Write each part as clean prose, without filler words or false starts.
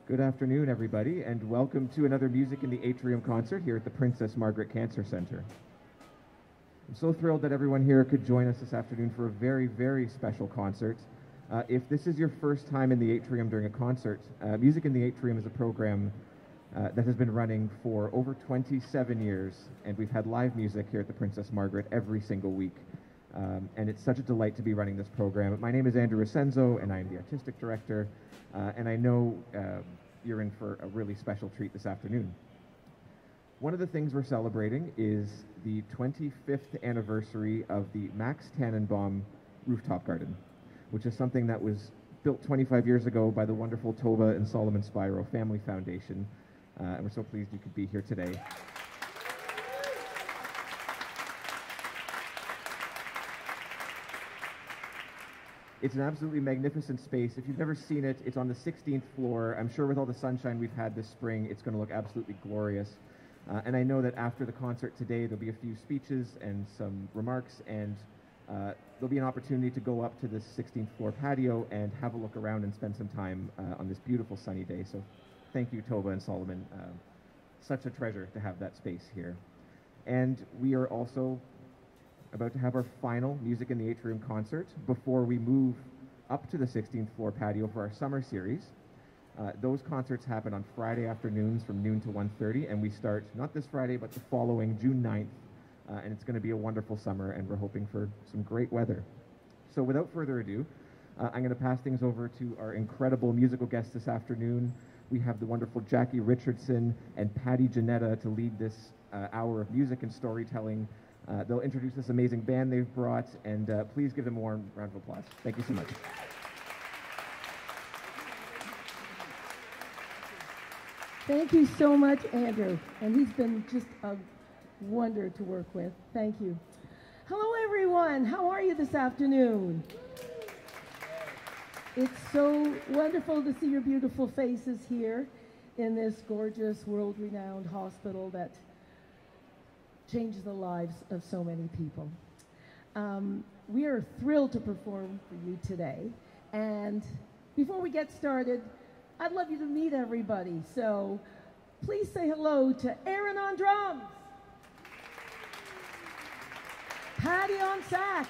Good afternoon, everybody, and welcome to another Music in the Atrium concert here at the Princess Margaret Cancer Centre. I'm so thrilled that everyone here could join us this afternoon for a very, very special concert. If this is your first time in the Atrium during a concert, Music in the Atrium is a program that has been running for over 27 years, and we've had live music here at the Princess Margaret every single week. And it's such a delight to be running this program. My name is Andrew Recenzo, and I'm the artistic director, and I know you're in for a really special treat this afternoon. One of the things we're celebrating is the 25th anniversary of the Max Tannenbaum Rooftop Garden, which is something that was built 25 years ago by the wonderful Tova and Solomon Spiro Family Foundation, and we're so pleased you could be here today. It's an absolutely magnificent space. If you've never seen it, it's on the 16th floor. I'm sure with all the sunshine we've had this spring, it's going to look absolutely glorious. And I know that after the concert today, there'll be a few speeches and some remarks, and there'll be an opportunity to go up to this 16th floor patio and have a look around and spend some time on this beautiful sunny day. So thank you, Tova and Solomon. Such a treasure to have that space here. And we are also about to have our final Music in the Atrium concert before we move up to the 16th floor patio for our summer series. Those concerts happen on Friday afternoons from noon to 1:30, and we start not this Friday, but the following June 9th, and it's going to be a wonderful summer, and we're hoping for some great weather. So without further ado, I'm going to pass things over to our incredible musical guests this afternoon. We have the wonderful Jackie Richardson and Patti Jannetta to lead this hour of music and storytelling. They'll introduce this amazing band they've brought, and please give them a warm round of applause. Thank you so much. Thank you so much, Andrew. And he's been just a wonder to work with. Thank you. Hello, everyone. How are you this afternoon? It's so wonderful to see your beautiful faces here in this gorgeous, world-renowned hospital that changes the lives of so many people. We are thrilled to perform for you today. And before we get started, I'd love you to meet everybody. So please say hello to Aaron on drums, Patti on sax,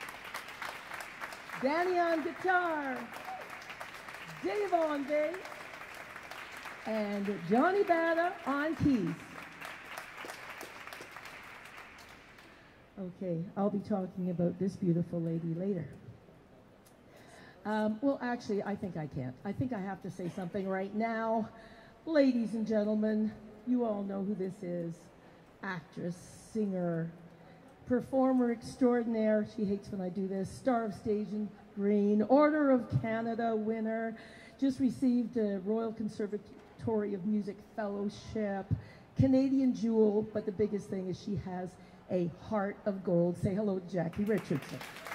Danny on guitar, Dave on bass, and Johnny Bada on keys. Okay, I'll be talking about this beautiful lady later. Well, actually, I think I can't. I think I have to say something right now. Ladies and gentlemen, you all know who this is. Actress, singer, performer extraordinaire. She hates when I do this. Star of Stage and Green, Order of Canada winner. Just received a Royal Conservatory of Music Fellowship. Canadian jewel, but the biggest thing is she has a heart of gold. Say hello to Jackie Richardson.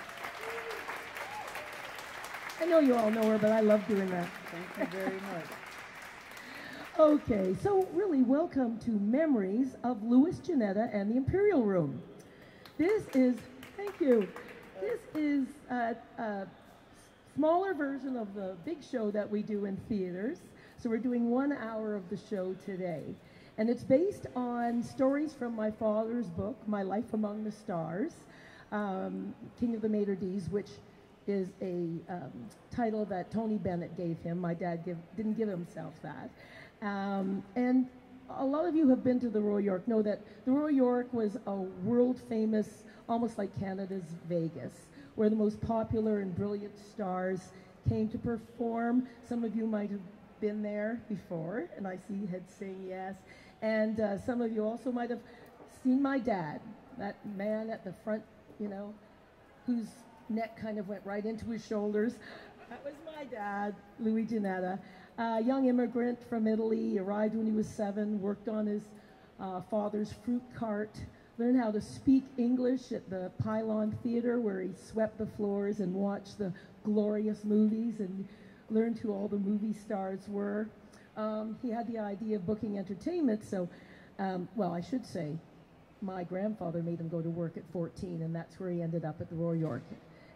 I know you all know her, but I love doing that. Thank you very much. Okay, so really welcome to Memories of Louis Jannetta and the Imperial Room. This is, thank you, this is a smaller version of the big show that we do in theaters. So we're doing 1 hour of the show today. And it's based on stories from my father's book, My Life Among the Stars, King of the Maitre D's, which is a title that Tony Bennett gave him. My dad didn't give himself that. And a lot of you have been to the Royal York, know that the Royal York was a world famous, almost like Canada's Vegas, where the most popular and brilliant stars came to perform. Some of you might have been there before, and I see heads saying yes. And some of you also might have seen my dad, that man at the front, you know, whose neck kind of went right into his shoulders. That was my dad, Louis Jannetta. Young immigrant from Italy, arrived when he was 7, worked on his father's fruit cart, learned how to speak English at the Pylon Theatre, where he swept the floors and watched the glorious movies and learned who all the movie stars were. He had the idea of booking entertainment, so, well, I should say, my grandfather made him go to work at 14, and that's where he ended up at the Royal York.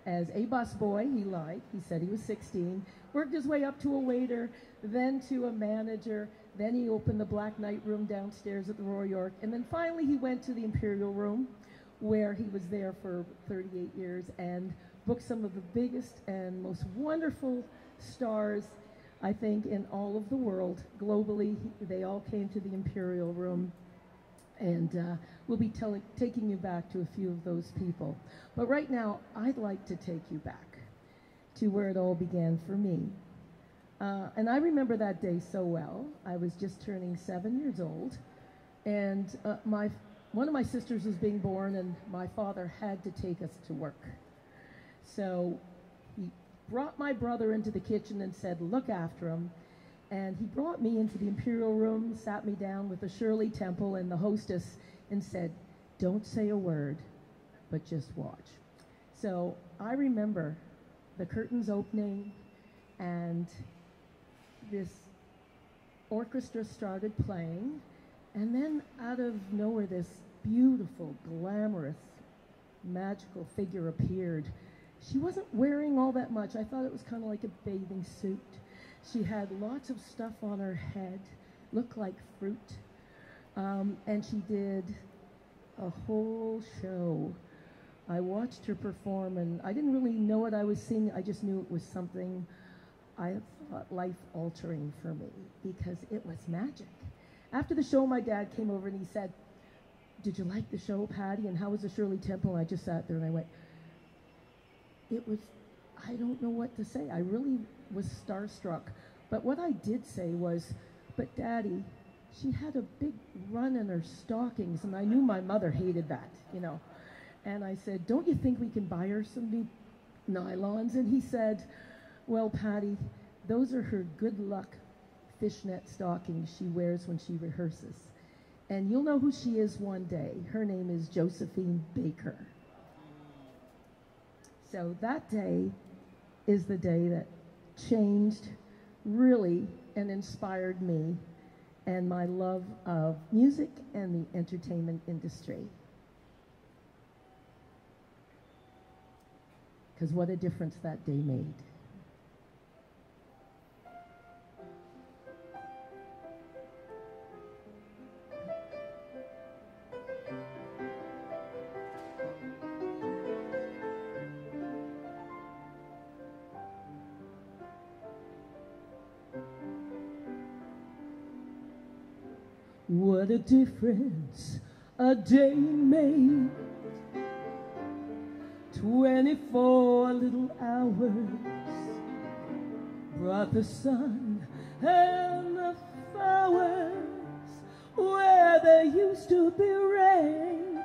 as a busboy. He said he was 16, worked his way up to a waiter, then to a manager, then he opened the Black Knight room downstairs at the Royal York, and then finally he went to the Imperial Room, where he was there for 38 years and booked some of the biggest and most wonderful stars, I think, in all of the world. Globally, they all came to the Imperial Room, and we'll be taking you back to a few of those people. But right now, I'd like to take you back to where it all began for me. And I remember that day so well. I was just turning 7 years old, and one of my sisters was being born, and my father had to take us to work. So he brought my brother into the kitchen and said, look after him. And he brought me into the Imperial Room, sat me down with the Shirley Temple and the hostess, and said, don't say a word, but just watch. So I remember the curtains opening, and this orchestra started playing, and then out of nowhere, this beautiful, glamorous, magical figure appeared. She wasn't wearing all that much. I thought it was kind of like a bathing suit. She had lots of stuff on her head, looked like fruit, and she did a whole show. I watched her perform, and I didn't really know what I was seeing. I just knew it was something I thought life-altering for me, because it was magic. After the show, my dad came over and he said, did you like the show, Patti? And how was the Shirley Temple? And I just sat there and I went, it was, I don't know what to say. I really was starstruck. But what I did say was, but Daddy, she had a big run in her stockings, and I knew my mother hated that, you know. And I said, don't you think we can buy her some new nylons? And he said, well, Patti, those are her good luck fishnet stockings she wears when she rehearses. And you'll know who she is one day. Her name is Josephine Baker. So that day is the day that changed really and inspired me and my love of music and the entertainment industry. Because what a difference that day made. What a difference a day made. 24 little hours brought the sun and the flowers where there used to be rain.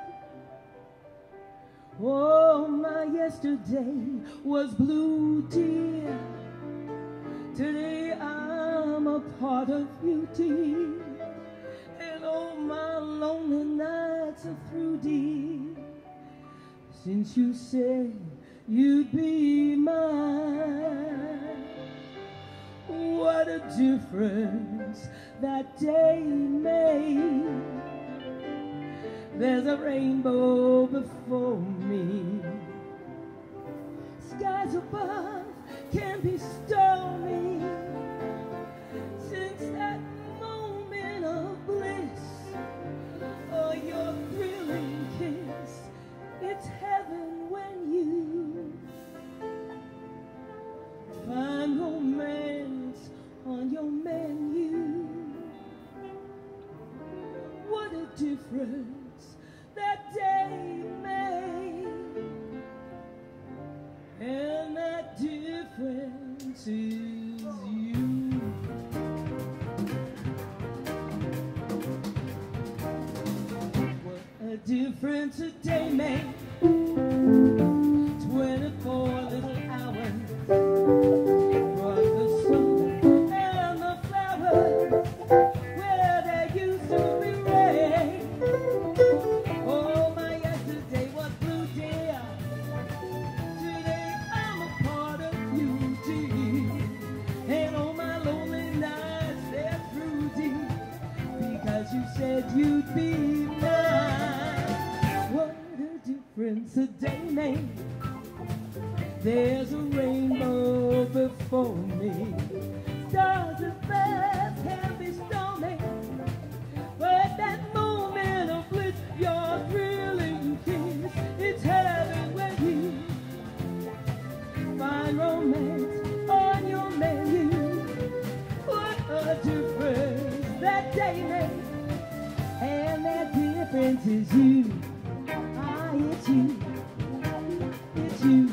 Oh, my yesterday was blue, dear. Today I'm a part of you, dear. Oh, my lonely nights are through, dear, since you said you'd be mine. What a difference that day made. There's a rainbow before me. Skies above can be stormy. Since that moment of bliss, oh, your thrilling kiss, it's heaven when you find romance on your menu. What a difference that day made, and that difference difference is you. Ah, it's you. It's you.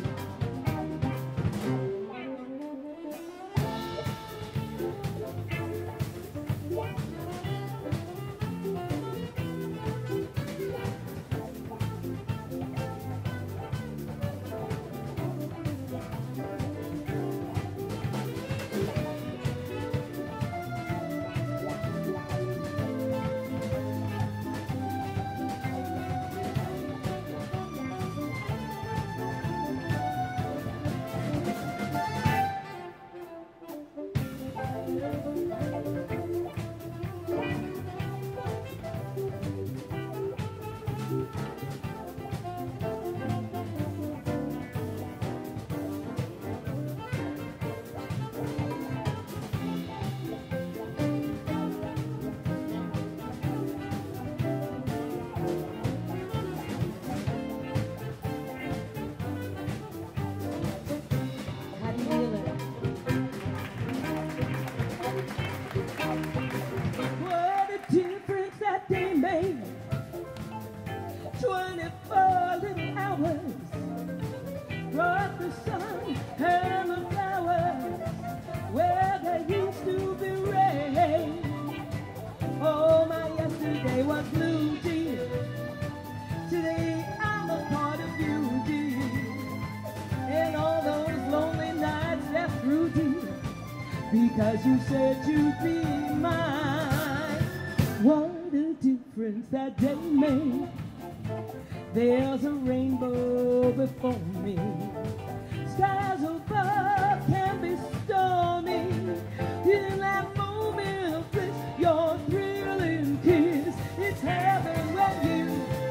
Because you said you'd be mine. What a difference that day made. There's a rainbow before me. Skies above can be stormy. In that moment of bliss, your thrilling kiss, it's heaven when you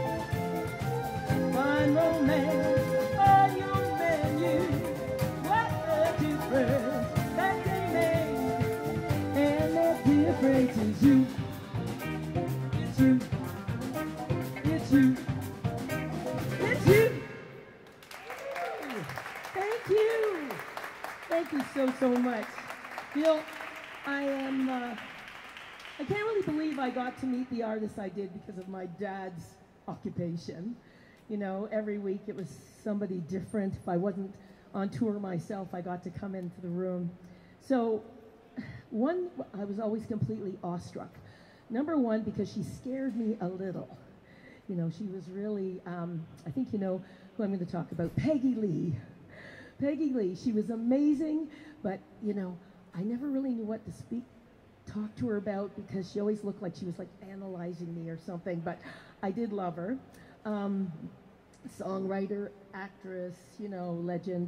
find romance on your menu. What a difference that day made. And that difference is you. It's you. It's you. It's you. Thank you. Thank you so much. You know, I can't really believe I got to meet the artists I did because of my dad's occupation. You know, every week it was somebody different. If I wasn't on tour myself, I got to come into the room. So, one, I was always completely awestruck. Number one, because she scared me a little. You know, she was really, I think you know who I'm going to talk about, Peggy Lee. Peggy Lee, she was amazing, but, you know, I never really knew what to talk to her about because she always looked like she was like analyzing me or something, but I did love her. Songwriter, actress, you know, legend.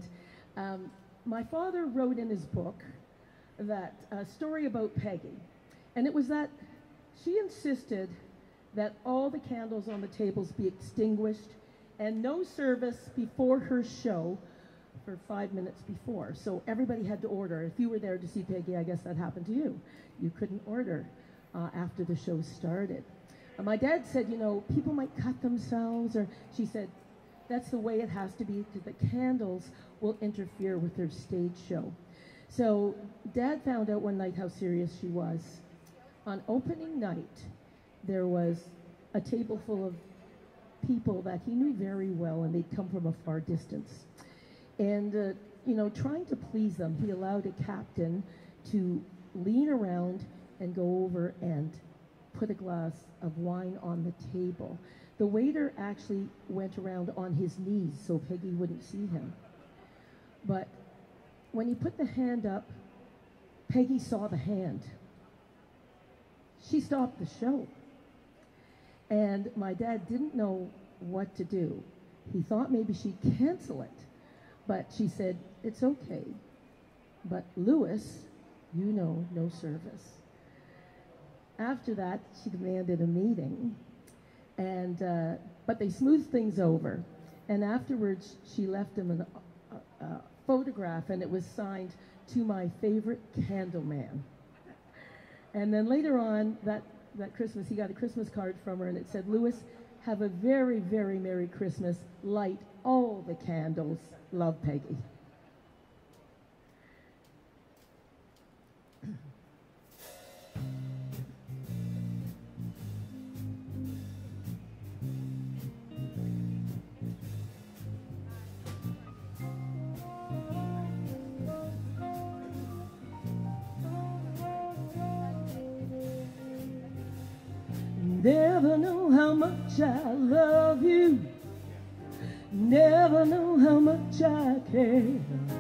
My father wrote in his book that story about Peggy, and it was that she insisted that all the candles on the tables be extinguished and no service before her show for 5 minutes before. So everybody had to order. If you were there to see Peggy, I guess that happened to you. You couldn't order after the show started. My dad said, you know, people might cut themselves, or she said, that's the way it has to be because the candles will interfere with their stage show. So Dad found out one night how serious she was. On opening night, there was a table full of people that he knew very well, and they'd come from a far distance. And, you know, trying to please them, he allowed a captain to lean around and go over and put a glass of wine on the table. The waiter actually went around on his knees so Peggy wouldn't see him. But when he put the hand up, Peggy saw the hand. She stopped the show. And my dad didn't know what to do. He thought maybe she'd cancel it. But she said, it's okay. But Louis, you know, no service. After that, she demanded a meeting. And, but they smoothed things over. And afterwards, she left him a photograph, and it was signed to my favorite candle man. And then later on, that Christmas, he got a Christmas card from her, and it said, Louis, have a very, very Merry Christmas. Light all the candles. Love, Peggy. Never know how much I love you. Never know how much I care.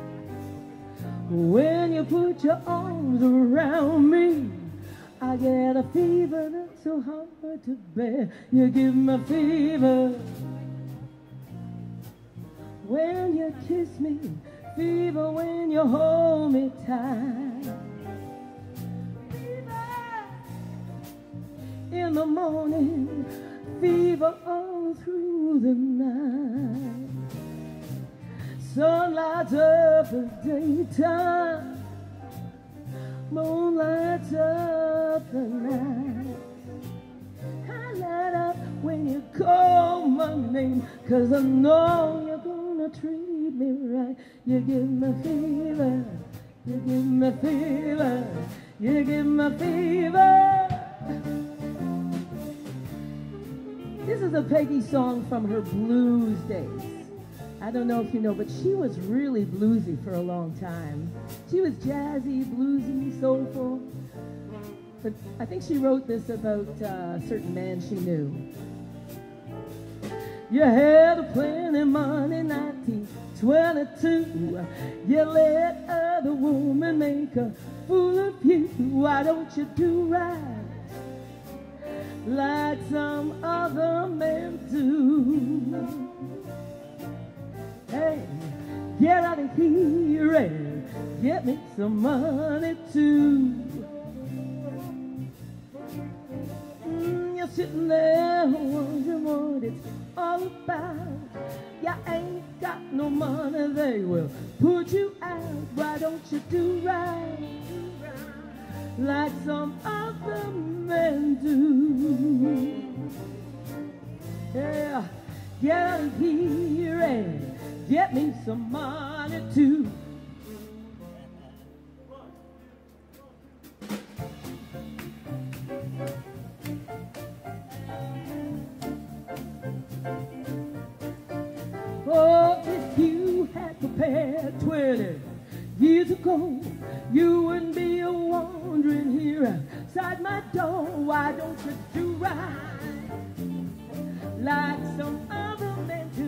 When you put your arms around me, I get a fever that's so hard to bear. You give me fever when you kiss me, fever when you hold me tight, fever in the morning, fever all through the night. Sun lights up the daytime, moon lights up the night. I light up when you call my name, 'cause I know you're gonna treat me right. You give me fever, you give me fever, you give me fever. This is a Peggy song from her blues days. I don't know if you know, but she was really bluesy for a long time. She was jazzy, bluesy, soulful. But I think she wrote this about a certain man she knew. You had plenty money, 1922. You let other women make a fool of you. Why don't you do right like some other men do? Hey, get out of here and get me some money too. You're sitting there wondering what it's all about. You ain't got no money, they will put you out. Why don't you do right like some other men do? Yeah, get out of here and get me some money too. Oh, if you had prepared 20 years ago, you wouldn't be wandering here outside my door. Why don't you do right like some other men do?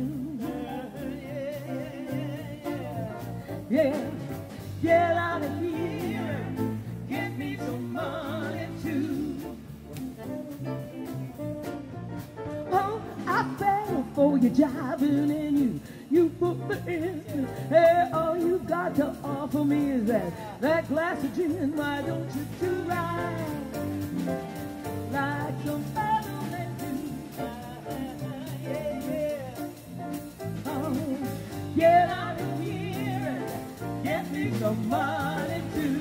Yeah, get out of here and get me some money too. Oh, I fell for you jiving and you put me in. Hey, all you got to offer me is that glass of gin. Why don't you do right like some other men do? Yeah, yeah. Oh, get out of here and get me some money too.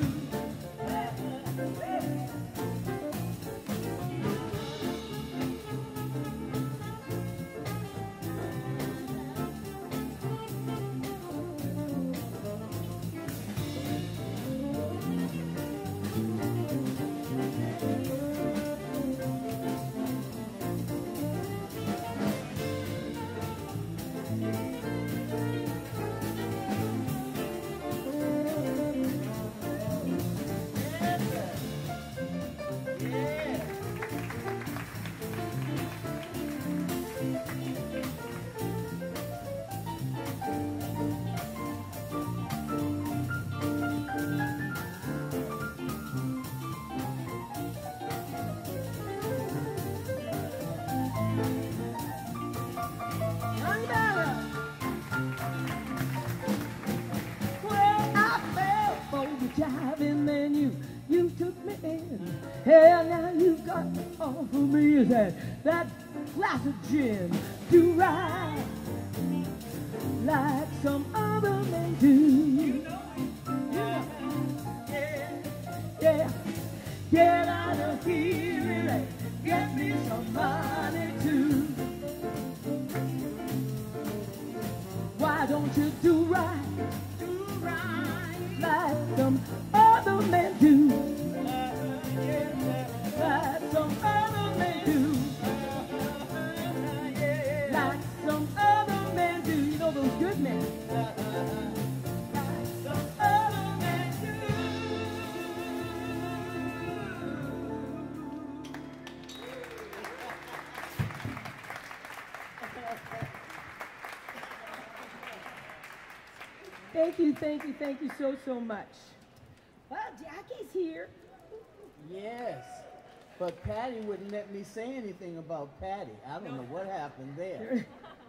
Hell, now you've got to offer me that glass of gin. Do right like some other men do. Yeah, yeah, yeah. Get out of here and get me some money too. Why don't you do right like some other men do? Like some other men do. Like some other men do. You know those good men. Like some other men do. Thank you, thank you, thank you so, so much. Well, Jackie's here. Yes, but Patti wouldn't let me say anything about Patti. I don't know what happened there.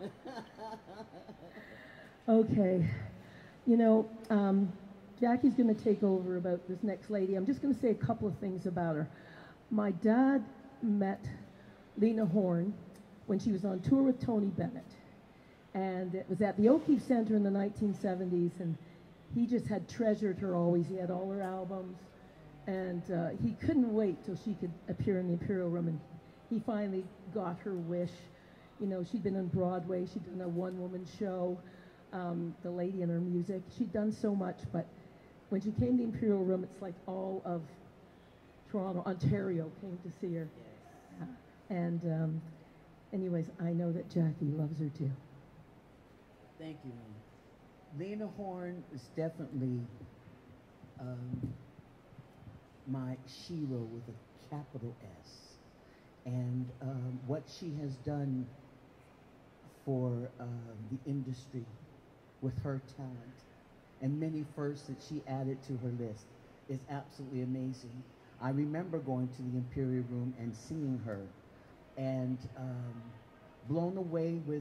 Okay, you know, Jackie's going to take over about this next lady. I'm just going to say a couple of things about her. My dad met Lena Horne when she was on tour with Tony Bennett. And it was at the O'Keefe Centre in the 1970s, and he just had treasured her always. He had all her albums, and he couldn't wait till she could appear in the Imperial Room, and he finally got her wish. You know, she'd been on Broadway, she'd done a one-woman show, The Lady and Her Music. She'd done so much, but when she came to the Imperial Room, it's like all of Toronto, Ontario came to see her. Yes. And anyways, I know that Jackie loves her too. Thank you, Lena. Lena Horne is definitely my shero with a capital S. And what she has done for the industry with her talent and many firsts that she added to her list is absolutely amazing. I remember going to the Imperial Room and seeing her and blown away with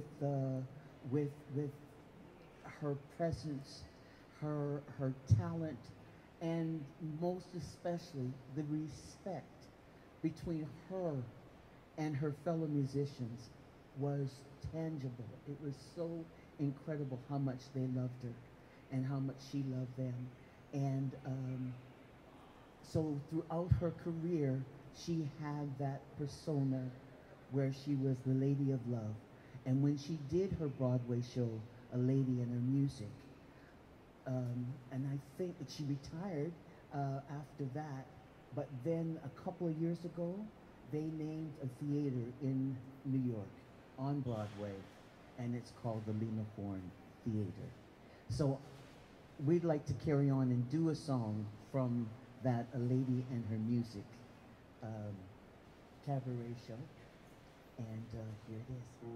her presence, her talent, and most especially the respect between her and her fellow musicians was tangible. It was so incredible how much they loved her and how much she loved them. And so throughout her career, she had that persona where she was the Lady of Love. And when she did her Broadway show, A Lady and Her Music, and I think that she retired after that, but then a couple of years ago, they named a theater in New York on Broadway, and it's called the Lena Horne Theater. So we'd like to carry on and do a song from that A Lady and Her Music cabaret show, and here it is.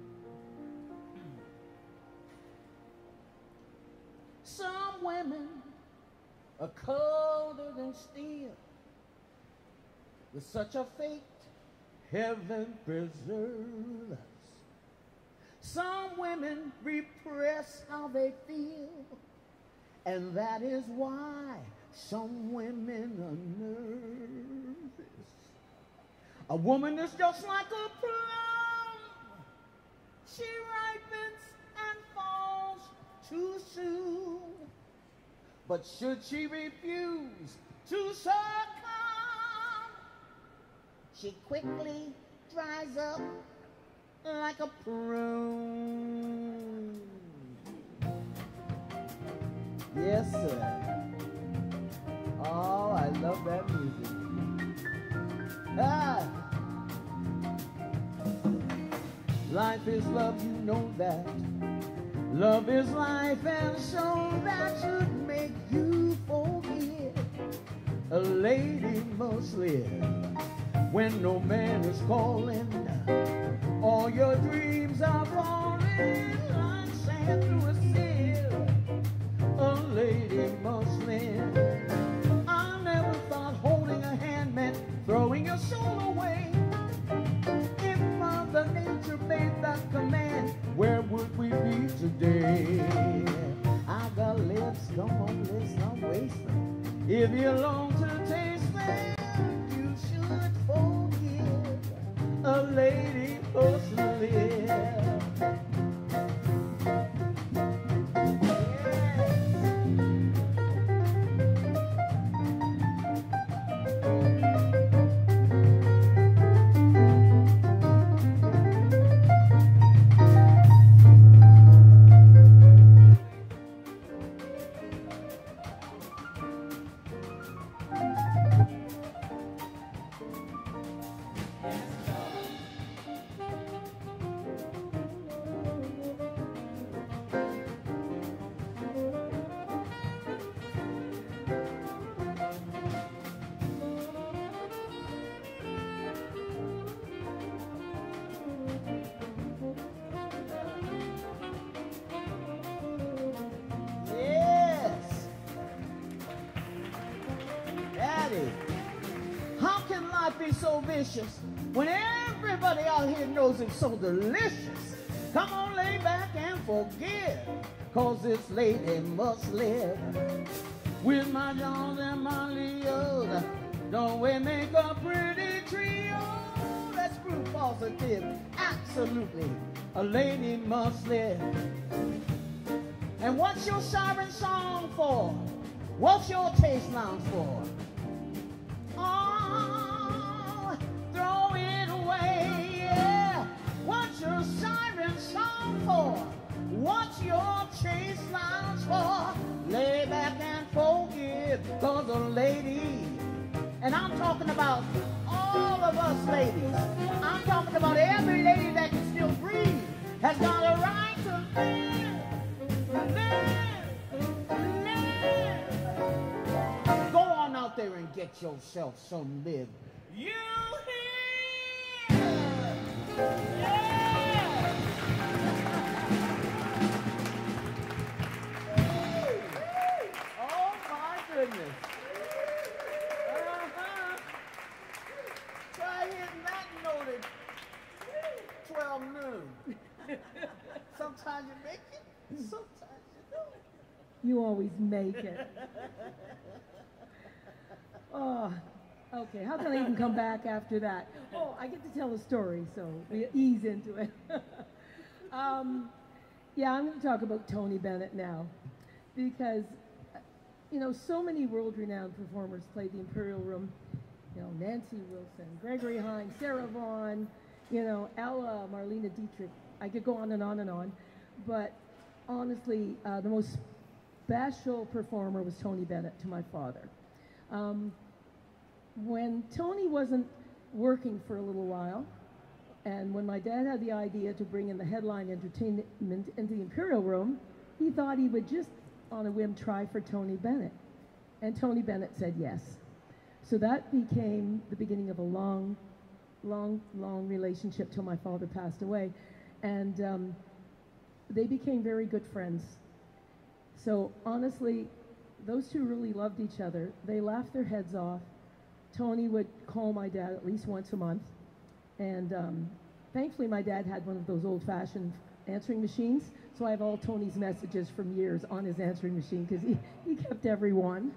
Some women are colder than steel, with such a fate, heaven preserve us. Some women repress how they feel, and that is why some women are nervous. A woman is just like a plum. She ripens and falls too soon. But should she refuse to succumb, she quickly dries up like a prune. Yes, sir. Oh, I love that music. Ah! Life is love, you know that. Love is life, and so that should make you forget. A lady must live when no man is calling. All your dreams are falling like sand through a sieve. A lady must live. I never thought holding a hand meant throwing your soul away. If Mother Nature made that command, where would we be today? I got lips, come on, let's not waste them. If you long to taste them, you should forgive. A lady must live. lady. How can life be so vicious when everybody out here knows it's so delicious? Come on, lay back and forgive, 'cause this lady must live. With my Johns and my Leos, don't we make a pretty trio? That's proof positive, absolutely, a lady must live. And what's your siren song for? What's your taste lounge for? Oh, throw it away, yeah. What's your siren song for? What's your chase lounge for? Lay back and forgive, 'cause a lady, and I'm talking about all of us ladies, I'm talking about every lady that can still breathe, has got a right to live, live. Go on out there and get yourself some live. You hear? Yeah! Oh my goodness. Try hitting that note at 12 noon. Sometimes you make it, sometimes you don't. You always make it. Oh, okay. How can I even come back after that? Oh, I get to tell a story, so we ease into it. Yeah, I'm going to talk about Tony Bennett now, because, you know, so many world-renowned performers played the Imperial Room. You know, Nancy Wilson, Gregory Hines, Sarah Vaughan, you know, Ella, Marlene Dietrich. I could go on and on and on. But honestly, the most special performer was Tony Bennett to my father. When Tony wasn't working for a little while, and when my dad had the idea to bring in the headline entertainment into the Imperial Room, he thought he would just, on a whim, try for Tony Bennett. And Tony Bennett said yes. So that became the beginning of a long, long, long relationship till my father passed away. And they became very good friends. So honestly, those two really loved each other. They laughed their heads off. Tony would call my dad at least once a month. And thankfully, my dad had one of those old-fashioned answering machines. So I have all Tony's messages from years on his answering machine, because he kept every one.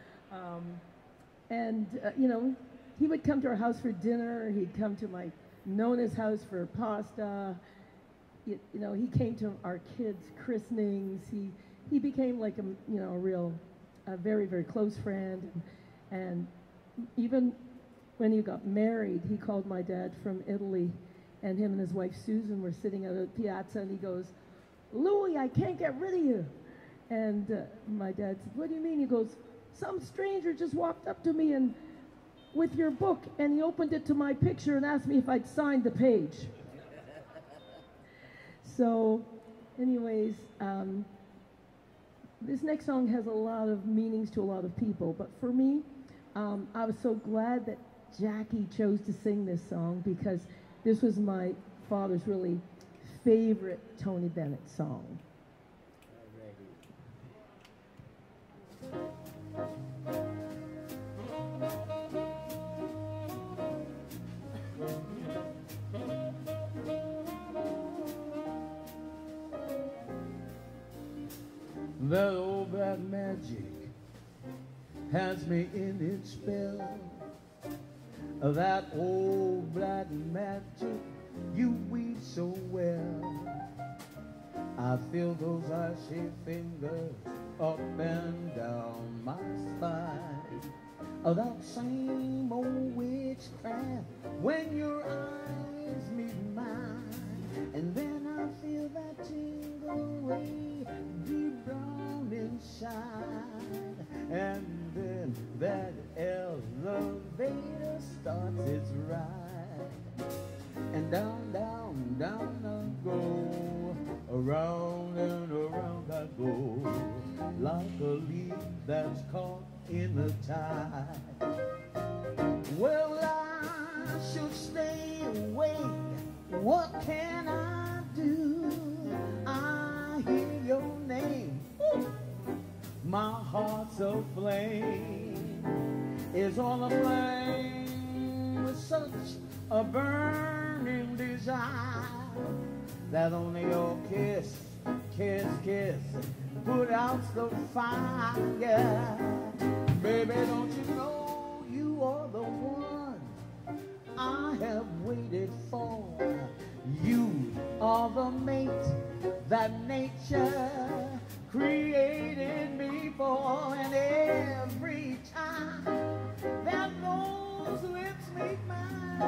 You know, he would come to our house for dinner. He'd come to my Nona's house for pasta. You know, he came to our kids' christenings. He became like a very, very close friend. And even when he got married, he called my dad from Italy, and him and his wife Susan were sitting at a piazza, and he goes, "Louis, I can't get rid of you." And my dad said, "What do you mean?" He goes, "Some stranger just walked up to me and with your book, and he opened it to my picture and asked me if I'd signed the page." So, anyways, this next song has a lot of meanings to a lot of people, but for me, I was so glad that Jackie chose to sing this song, because this was my father's really favorite Tony Bennett song. That old black magic has me in its spell. That old black magic you weave so well. I feel those icy fingers up and down my spine. That same old witchcraft when your eyes meet mine. And then I feel that tingle way deep down inside. And then that elevator starts its ride. And down, down, down I go. Around and around I go. Like a leaf that's caught in the tide. Well, I should stay away. What can I do? I hear your name. My heart's aflame. is on a flame with such a burning desire that only your kiss, kiss, kiss put out the fire. Baby, don't you know you are the one I have waited for? You are the mate that nature created me for, and every time that those lips meet mine,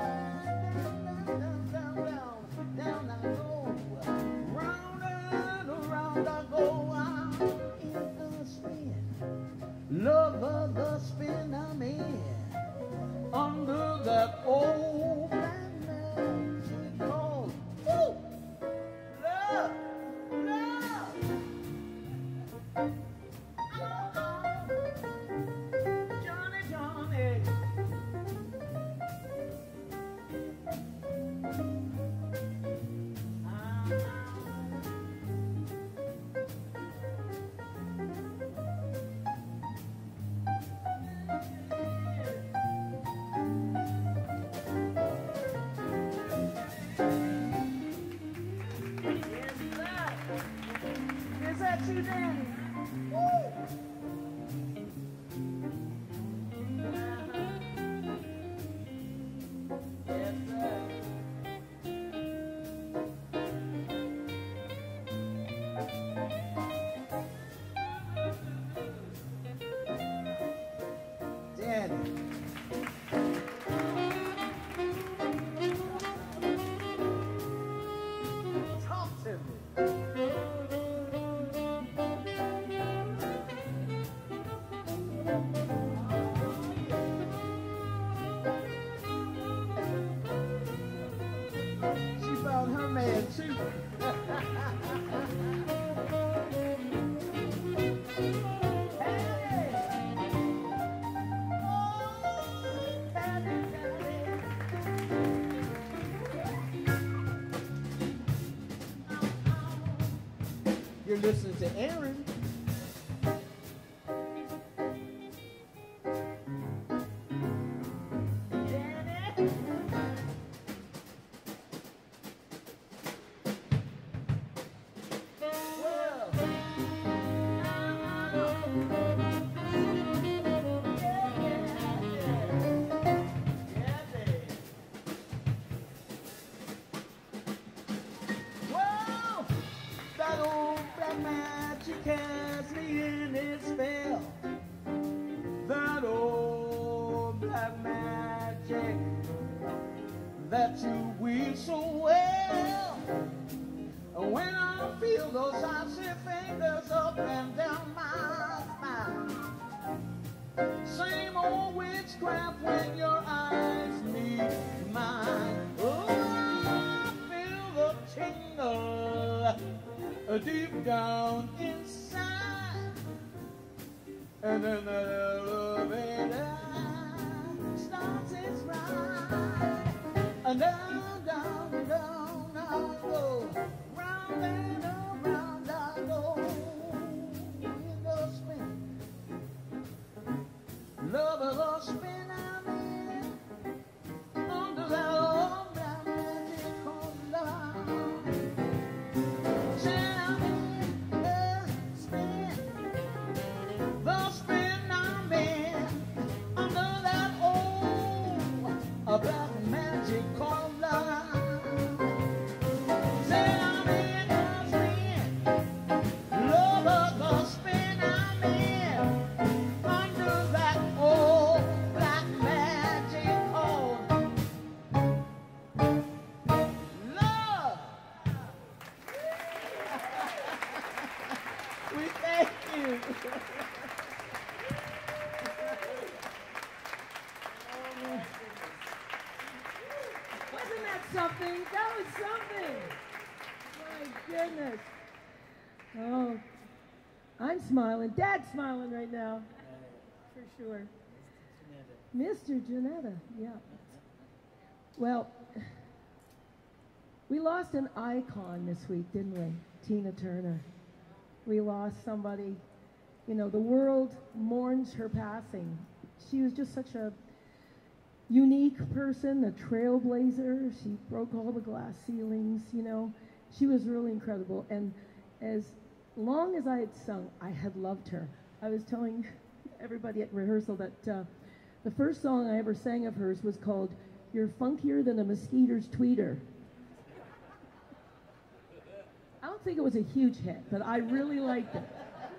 down, down, down, down, down I go, round and around I go, I'm in the spin, love of the spin I'm in, under that old black magic called love, love. Johnny, Johnny. Is that you, Danny? Woo! Yes, sir. Danny. Talk to me. She found her man too. Hey! Oh, Daddy, Daddy. You're listening to Aaron. Daddy. Well, well, that old black magic has me in its spell. That old black magic that you weave so well. When I feel those icy fingers up and down my spine, same old witchcraft when your eyes meet mine. Oh, I feel the tingle deep down inside, and then the elevator starts its ride, and down, down, down I go, round and around I go, in the spin, love of the spin I'm in, under that old black magic called love. Say I'm in the spin I'm in, under that old black magic called love. Say I'm in the spin, love of the spin I'm in, under that old black magic called love. We thank you. Wasn't that something? That was something. My goodness. Oh, I'm smiling. Dad's smiling right now. For sure. Mr. Jannetta, yeah. Well, we lost an icon this week, didn't we? Tina Turner. We lost somebody, you know, the world mourns her passing. she was just such a unique person, a trailblazer. She broke all the glass ceilings, you know. She was really incredible. And as long as I had sung, I had loved her. I was telling everybody at rehearsal that the first song I ever sang of hers was called "You're Funkier Than a Mosquito's Tweeter." I don't think it was a huge hit, but I really liked it.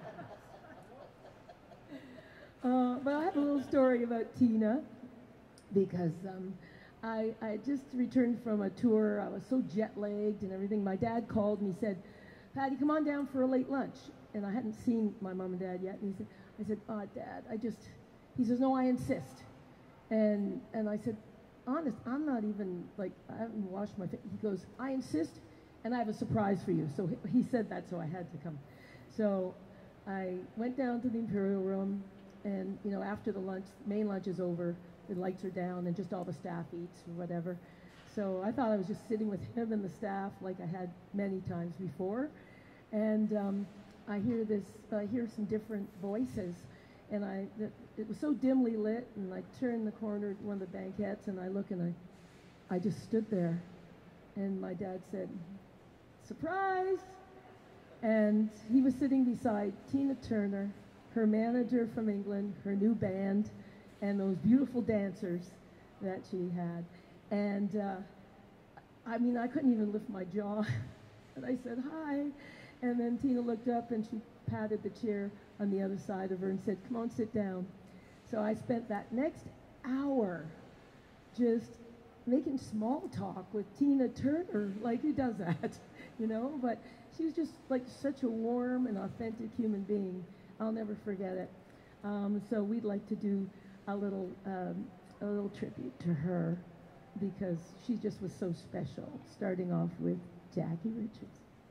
But I have a little story about Tina, because I had just returned from a tour. I was so jet-lagged and everything. My dad called and he said, "Patty, come on down for a late lunch." And I hadn't seen my mom and dad yet. And I said, "Oh, Dad, he says, "No, I insist." And I said, "Honest, I'm not even, like, I haven't washed my face." He goes, "I insist, and I have a surprise for you." So he said that, so I had to come. So I went down to the Imperial Room, and, you know, after the lunch, main lunch is over, the lights are down, and just all the staff eats or whatever. So I thought I was just sitting with him and the staff like I had many times before. And I hear some different voices, and it was so dimly lit, and I turned the corner to one of the banquettes, and I look, and I just stood there, and my dad said, "Surprise!" And he was sitting beside Tina Turner, her manager from England, her new band, and those beautiful dancers that she had. And I mean, I couldn't even lift my jaw. And I said, "Hi." And then Tina looked up and she patted the chair on the other side of her and said, "Come on, sit down." So I spent that next hour just making small talk with Tina Turner. Like, who does that? You know? But she was just like such a warm and authentic human being. I'll never forget it. So we'd like to do a little tribute to her, because she just was so special, starting off with Jackie Richardson.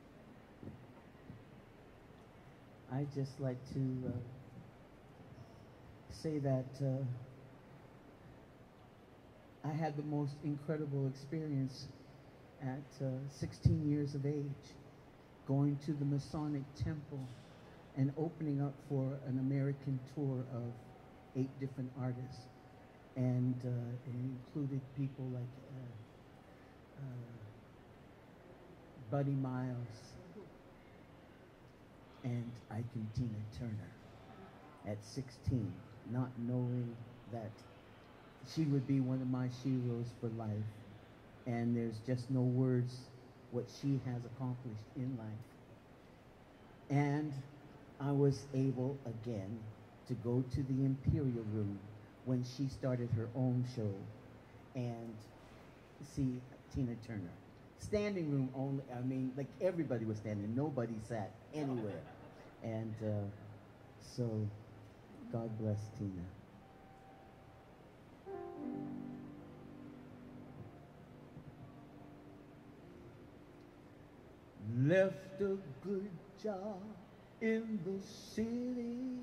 I'd just like to say that I had the most incredible experience at 16 years of age, going to the Masonic Temple and opening up for an American tour of 8 different artists. And it included people like Buddy Miles and Ike and Tina Turner at 16, not knowing that she would be one of my sheroes for life. And there's just no words what she has accomplished in life. And I was able again to go to the Imperial Room when she started her own show and see Tina Turner. Standing room only, I mean, like everybody was standing, nobody sat anywhere. And so, God bless Tina. Left a good job in the city,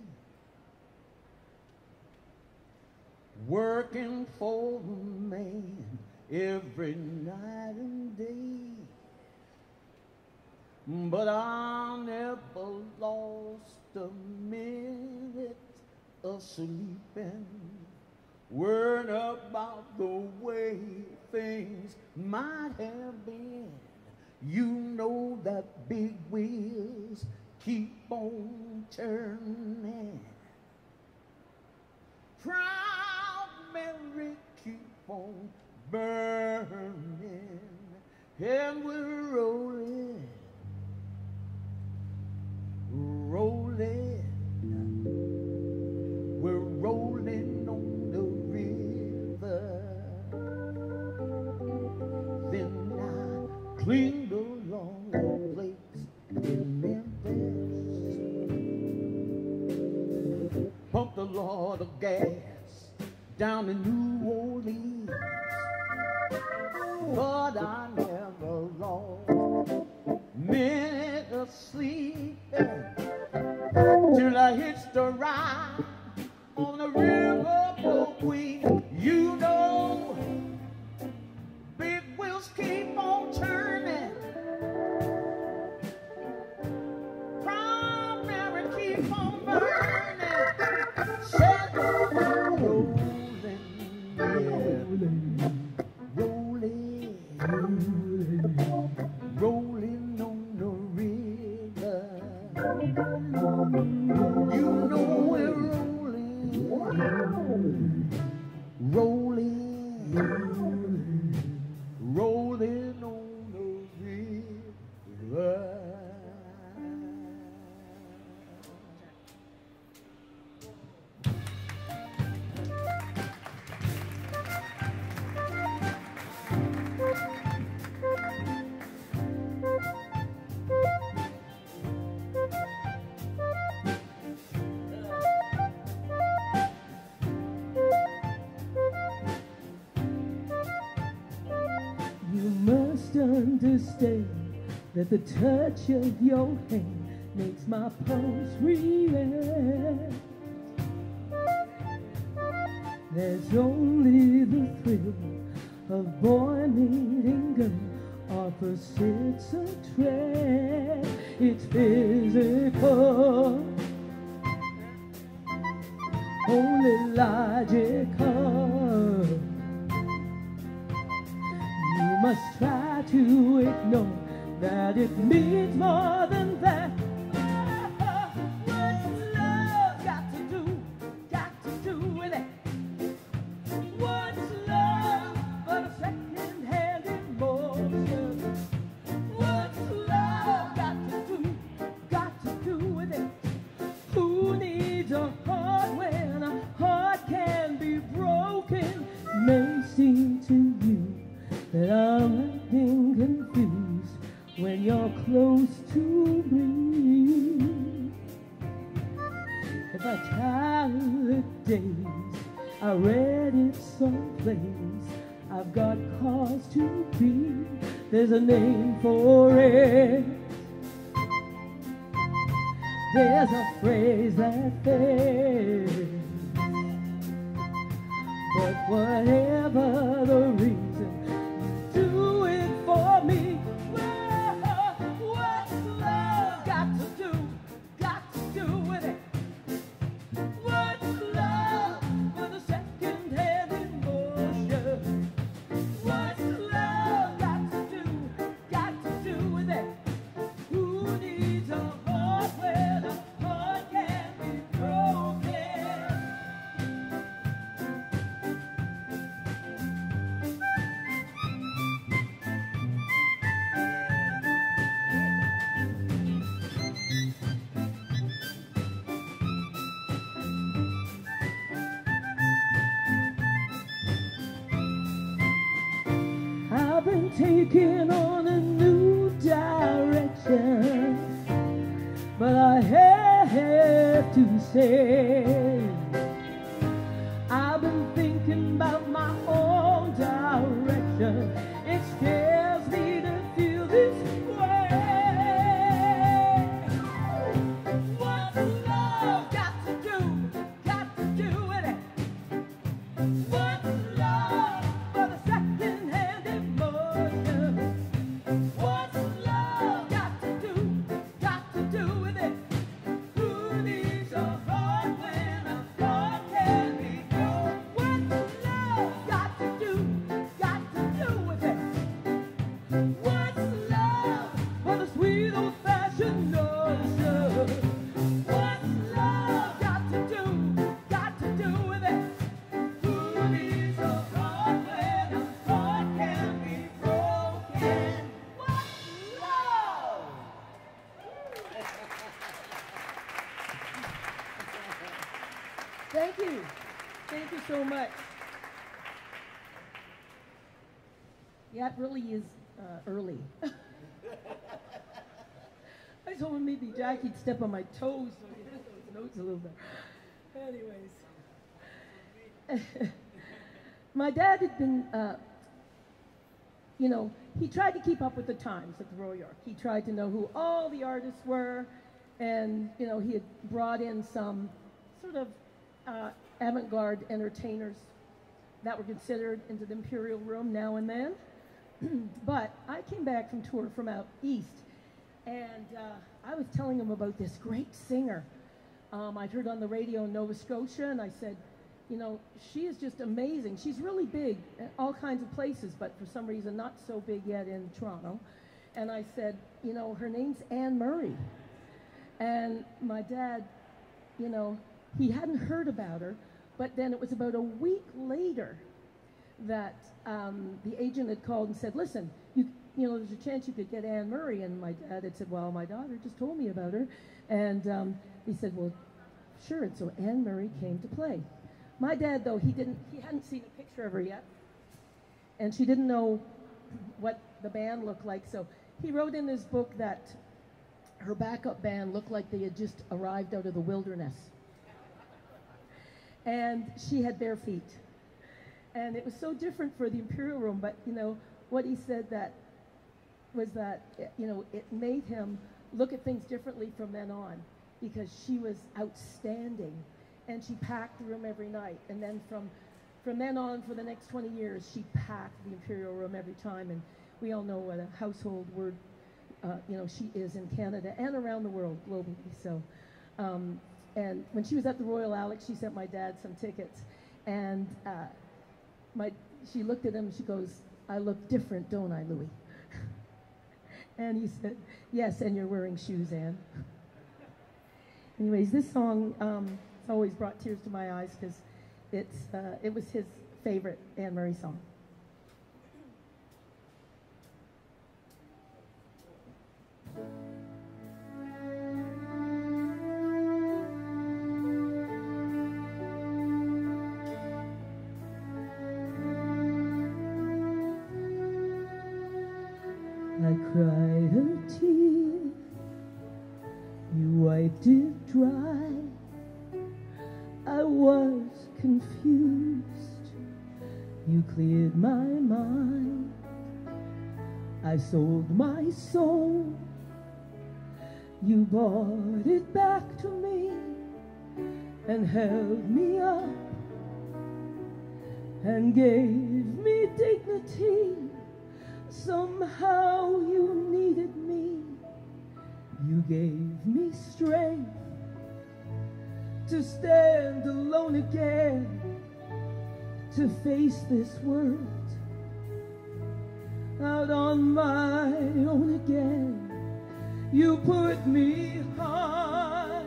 working for the man every night and day. But I never lost a minute of sleeping, worrying about the way things might have been. You know that big wheels keep on turning. Proud Mary keep on burning, and we're rolling, rolling. We're rolling on the river. Then I cleaned along the lakes in Memphis, pumped a lot of gas down in New Orleans, but I never lost a minute of sleep till I hitched a ride on the river Queen. You know, big wheels keep on turning, primary keep on burning, said the rolling, rolling on the river. Understand that the touch of your hand makes my pulse react. There's only the thrill of boy meeting girl, opposites attract. It's physical, only logical. You must try to ignore that it means more than that. What's love got to do with it? What's love but a second-hand emotion? What's love got to do with it? Who needs a heart when a heart can be broken? May seem to you that I'm acting confused when you're close to me. If I childhood days, I read it someplace. I've got cause to be. There's a name for it. There's a phrase that fits. But whatever the reason, do it for me. What's love got to do with it? What's love but a second-hand emotion? What's love got to do with it? Who needs a heart when a heart can be broken? I've been taking on a new direction, but I have to say, I've been thinking about my own direction. It scares me to feel this way. What's love got to do with it? What's love but a second-hand emotion? What's love got to do with it? Who needs a heart when a heart can be broken? What's love got to do with it? What's love but a sweet old-fashioned notion? What's love got to do with it? Who needs a heart when a heart can be broken? What's love? Thank you. Thank you so much. Yeah, it really is early. I was hoping maybe Jackie'd step on my toes so you hit those notes a little bit. Anyways. My dad had been, he tried to keep up with the times at the Royal York. He tried to know who all the artists were, and, he had brought in some sort of avant-garde entertainers that were considered into the Imperial Room now and then. But I came back from tour from out east, and I was telling him about this great singer I'd heard on the radio in Nova Scotia, and I said, she is just amazing. She's really big in all kinds of places, but for some reason not so big yet in Toronto. And I said, her name's Anne Murray. And my dad, he hadn't heard about her But then it was about a week later that the agent had called and said, listen, you know, there's a chance you could get Anne Murray. And my dad had said, well, my daughter just told me about her. And he said, well, sure. And so Anne Murray came to play. My dad, though, he hadn't seen a picture of her yet. And she didn't know what the band looked like. So he wrote in his book that her backup band looked like they had just arrived out of the wilderness. And she had bare feet. And it was so different for the Imperial Room, but, you know, what he said that was that, you know, it made him look at things differently from then on, because she was outstanding. And she packed the room every night. And then from then on, for the next 20 years, she packed the Imperial Room every time. And we all know what a household word, you know, she is in Canada and around the world globally. So, and when she was at the Royal Alex, she sent my dad some tickets. And she looked at him and she goes, I look different, don't I, Louis? And he said, yes, and you're wearing shoes, Anne. Anyways, this song it's always brought tears to my eyes because it was his favorite Anne Murray song. I cried a tear, you wiped it dry. I was confused, you cleared my mind. I sold my soul, you bought it back to me and held me up and gave me dignity. Somehow you needed me, you gave me strength to stand alone again, to face this world out on my own again. You put me high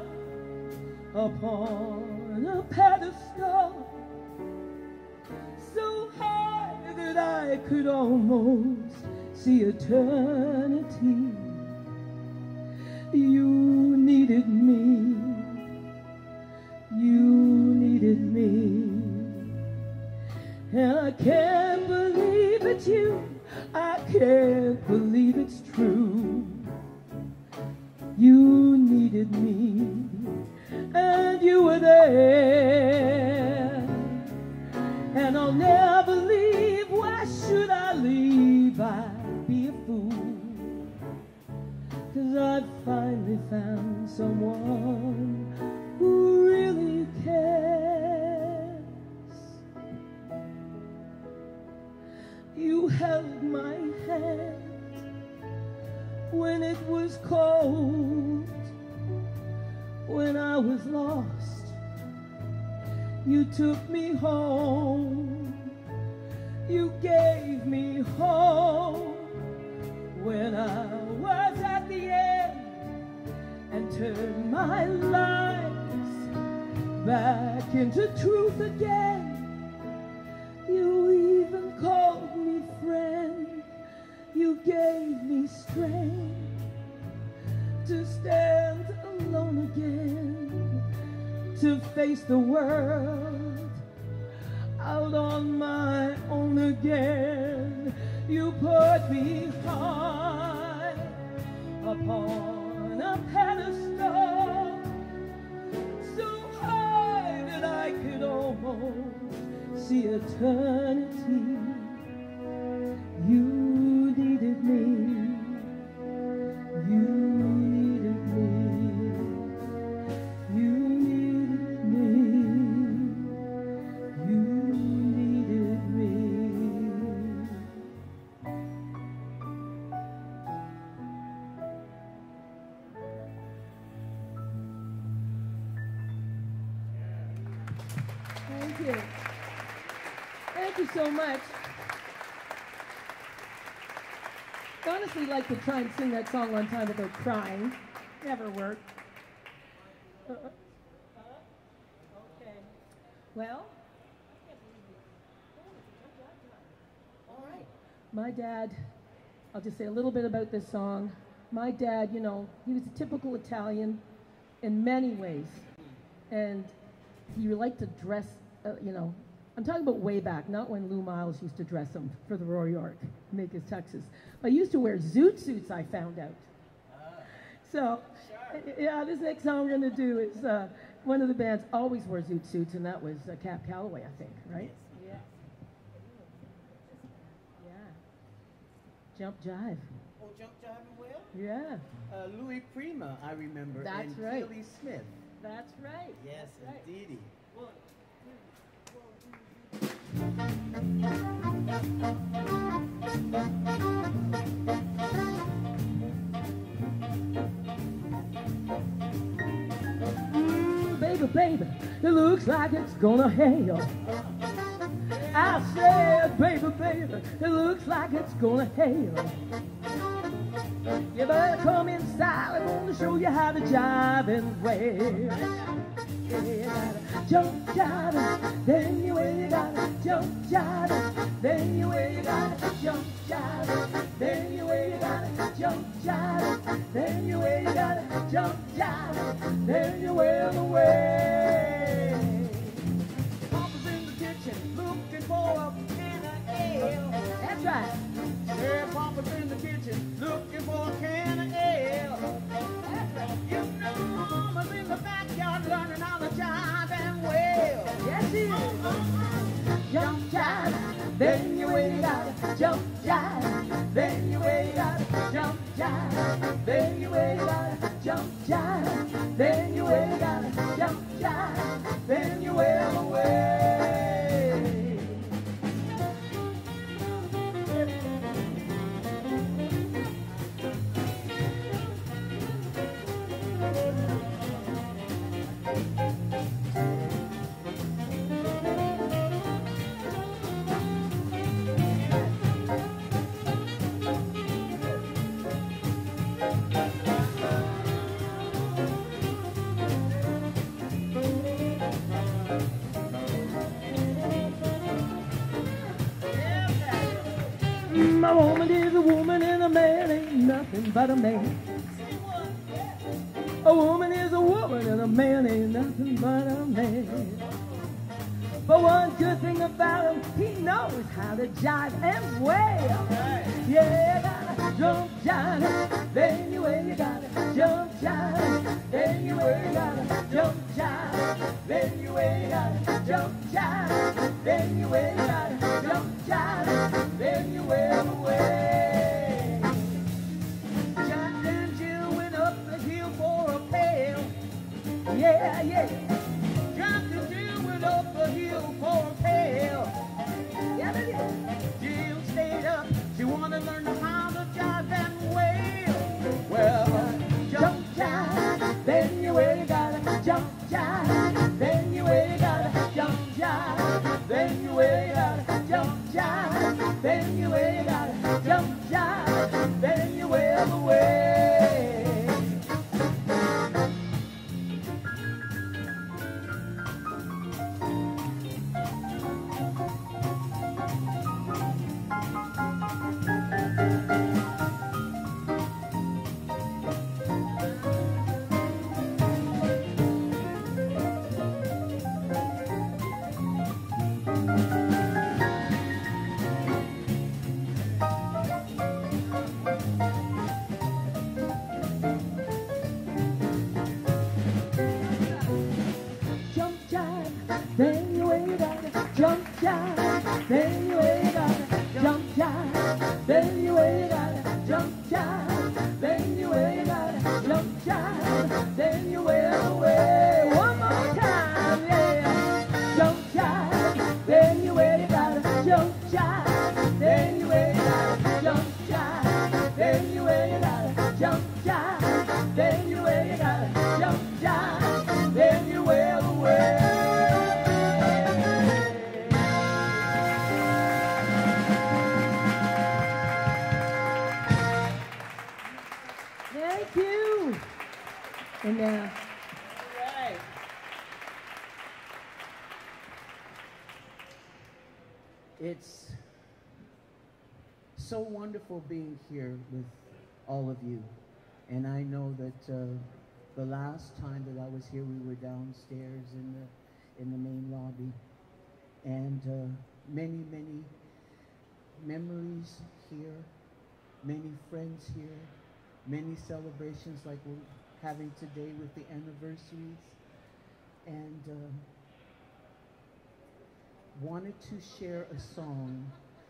upon a pedestal, so high that I could almost see eternity. You needed me, you needed me, and I can't believe it's you, I can't believe it's true. You needed me, and you were there, and I'll never leave. Why should I leave? I'd be a fool, 'cause I've finally found someone who really cares. You held my hand when it was cold, when I was lost. You took me home, you gave me hope when I was at the end, and turned my lives back into truth again. You even called me friend, you gave me strength to stand alone again, to face the world out on my own again. You put me high upon a pedestal, so high that I could almost see eternity. You needed me, you needed me, you needed me, you needed me. Thank you. Thank you so much. I honestly like to try and sing that song on time without crying. Never worked. Okay. Well, all right. My dad, I'll just say a little bit about this song. My dad, you know, he was a typical Italian in many ways. And he liked to dress, you know, I'm talking about way back, not when Lou Miles used to dress him for the Royal York, make his tuxes. But he used to wear zoot suits, I found out. So, yeah, this next song we're going to do is one of the bands always wore zoot suits, and that was Cap Calloway, I think, right? Yeah. Yeah. Jump Jive. Oh, Jump Jive and Will? Yeah. Louis Prima, I remember. That's and right. Keely Smith. That's right. Yes, That's right. indeedy. Baby, baby, it looks like it's gonna hail. I said, baby, baby, it looks like it's gonna hail. You better come inside, I'm gonna show you how to jive and wail. Yeah, you gotta jump, jive, then you will, you gotta jump, jive, then you will, you gotta jump, jive, then you will, you gotta jump, jive, then you will, you gotta jump, jive, then you will away. Papa's in the kitchen looking for a can of ale. That's right. Yeah, Papa's in the kitchen looking for a can of ale. That's right. You know Mama's in the backyard learning how to jive and wail. Yes, she is. Jump, jive, then you will, you gotta jump, jive, then you will, you gotta jump, jive, then you will, you gotta jump, jive, then you will, you gotta jump, jive, then you will away. A woman is a woman and a man ain't nothing but a man. A woman is a woman and a man ain't nothing but a man. But one good thing about him, he knows how to jive and wail. Yeah, gotta jump, jive, then you will, you gotta jump, jive, then you will, you gotta jump, jive, then you will, you gotta jump, jive, then you will, you gotta jump, jive, then you will away. Jack and Jill went up the hill for a pail. Yeah, yeah. Jack and Jill went up the hill for a pail. Yeah, they did. Jill stayed up. She wanted to learn how to jive and wail. Well, jump, jive, then you will, you gotta jump, jive, then you will, you gotta jump, jive, then you will, you gotta jump, jive, then you will, you gotta jump, jive, then you will away. Then you will, you gotta jump, jive. Then you will, you gotta jump, jive. Then you will, you gotta jump, jive. Then you will, you gotta jump, jive. Then you will away. One more time, yeah. Jump, jive. Then you will, you gotta jump, jive. Then you will, you gotta jump, jive. Then you will, you gotta jump, jive. Then you will, you gotta jump, jive. Then you will away. Thank you. And It's so wonderful being here with all of you. And I know that the last time that I was here, we were downstairs in the main lobby. And many, many memories here, many friends here, many celebrations like we're having today with the anniversaries. And wanted to share a song.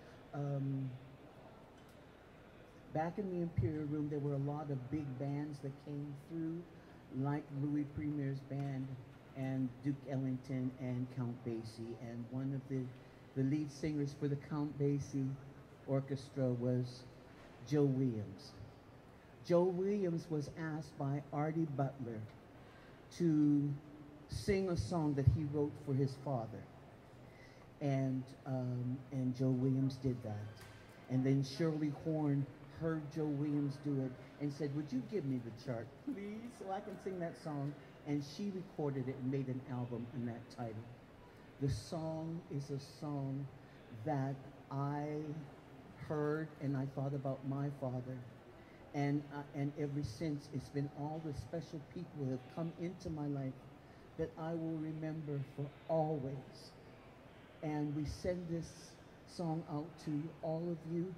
Back in the Imperial Room, there were a lot of big bands that came through, like Louis Premier's band and Duke Ellington and Count Basie. And one of the lead singers for the Count Basie Orchestra was Joe Williams. Joe Williams was asked by Artie Butler to sing a song that he wrote for his father. And Joe Williams did that. And then Shirley Horn heard Joe Williams do it and said, would you give me the chart, please, so I can sing that song? And she recorded it and made an album in that title. The song is a song that I heard and I thought about my father. And ever since, it's been all the special people that have come into my life that I will remember for always. And we send this song out to all of you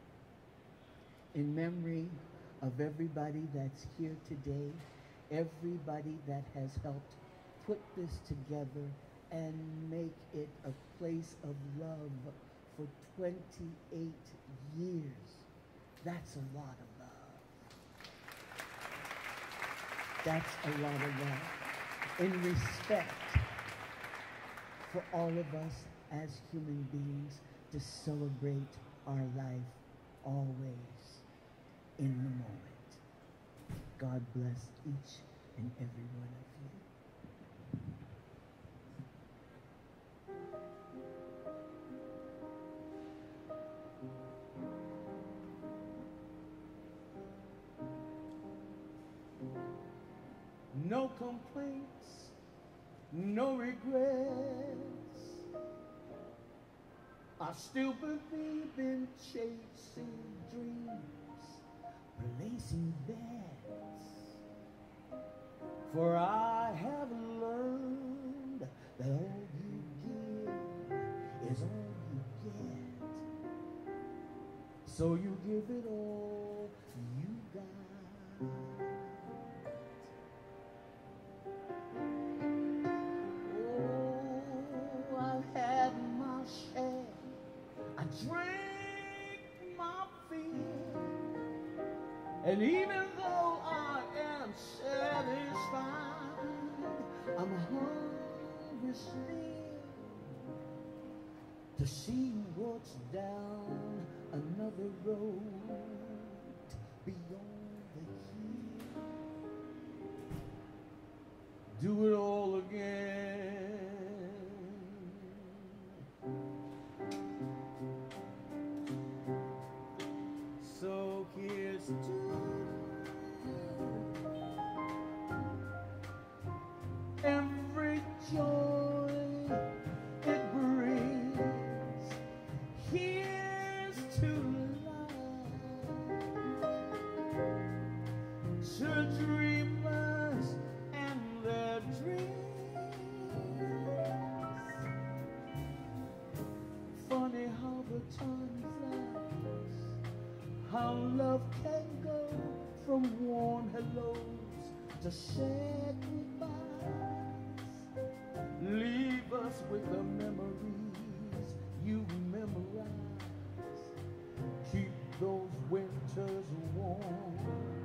in memory of everybody that's here today, everybody that has helped put this together and make it a place of love for 28 years. That's a lot of love. That's a lot of love. In respect for all of us as human beings to celebrate our life always in the moment. God bless each and every one of you. No complaints, no regrets. I still believe in chasing dreams, placing bets. For I have learned that all you give is all you get. So you give it all you got. Oh, I've had my share. I drank my fill, and even though I am satisfied, I'm hungry still to see what's down another road beyond the hill. Do it all again. So here's to every joy it brings. Here's to life, to dreamers and their dreams. Funny how the time flies, how love can go from warm hellos to sad goodbyes. Leave us with the memories you memorize. Keep those winters warm.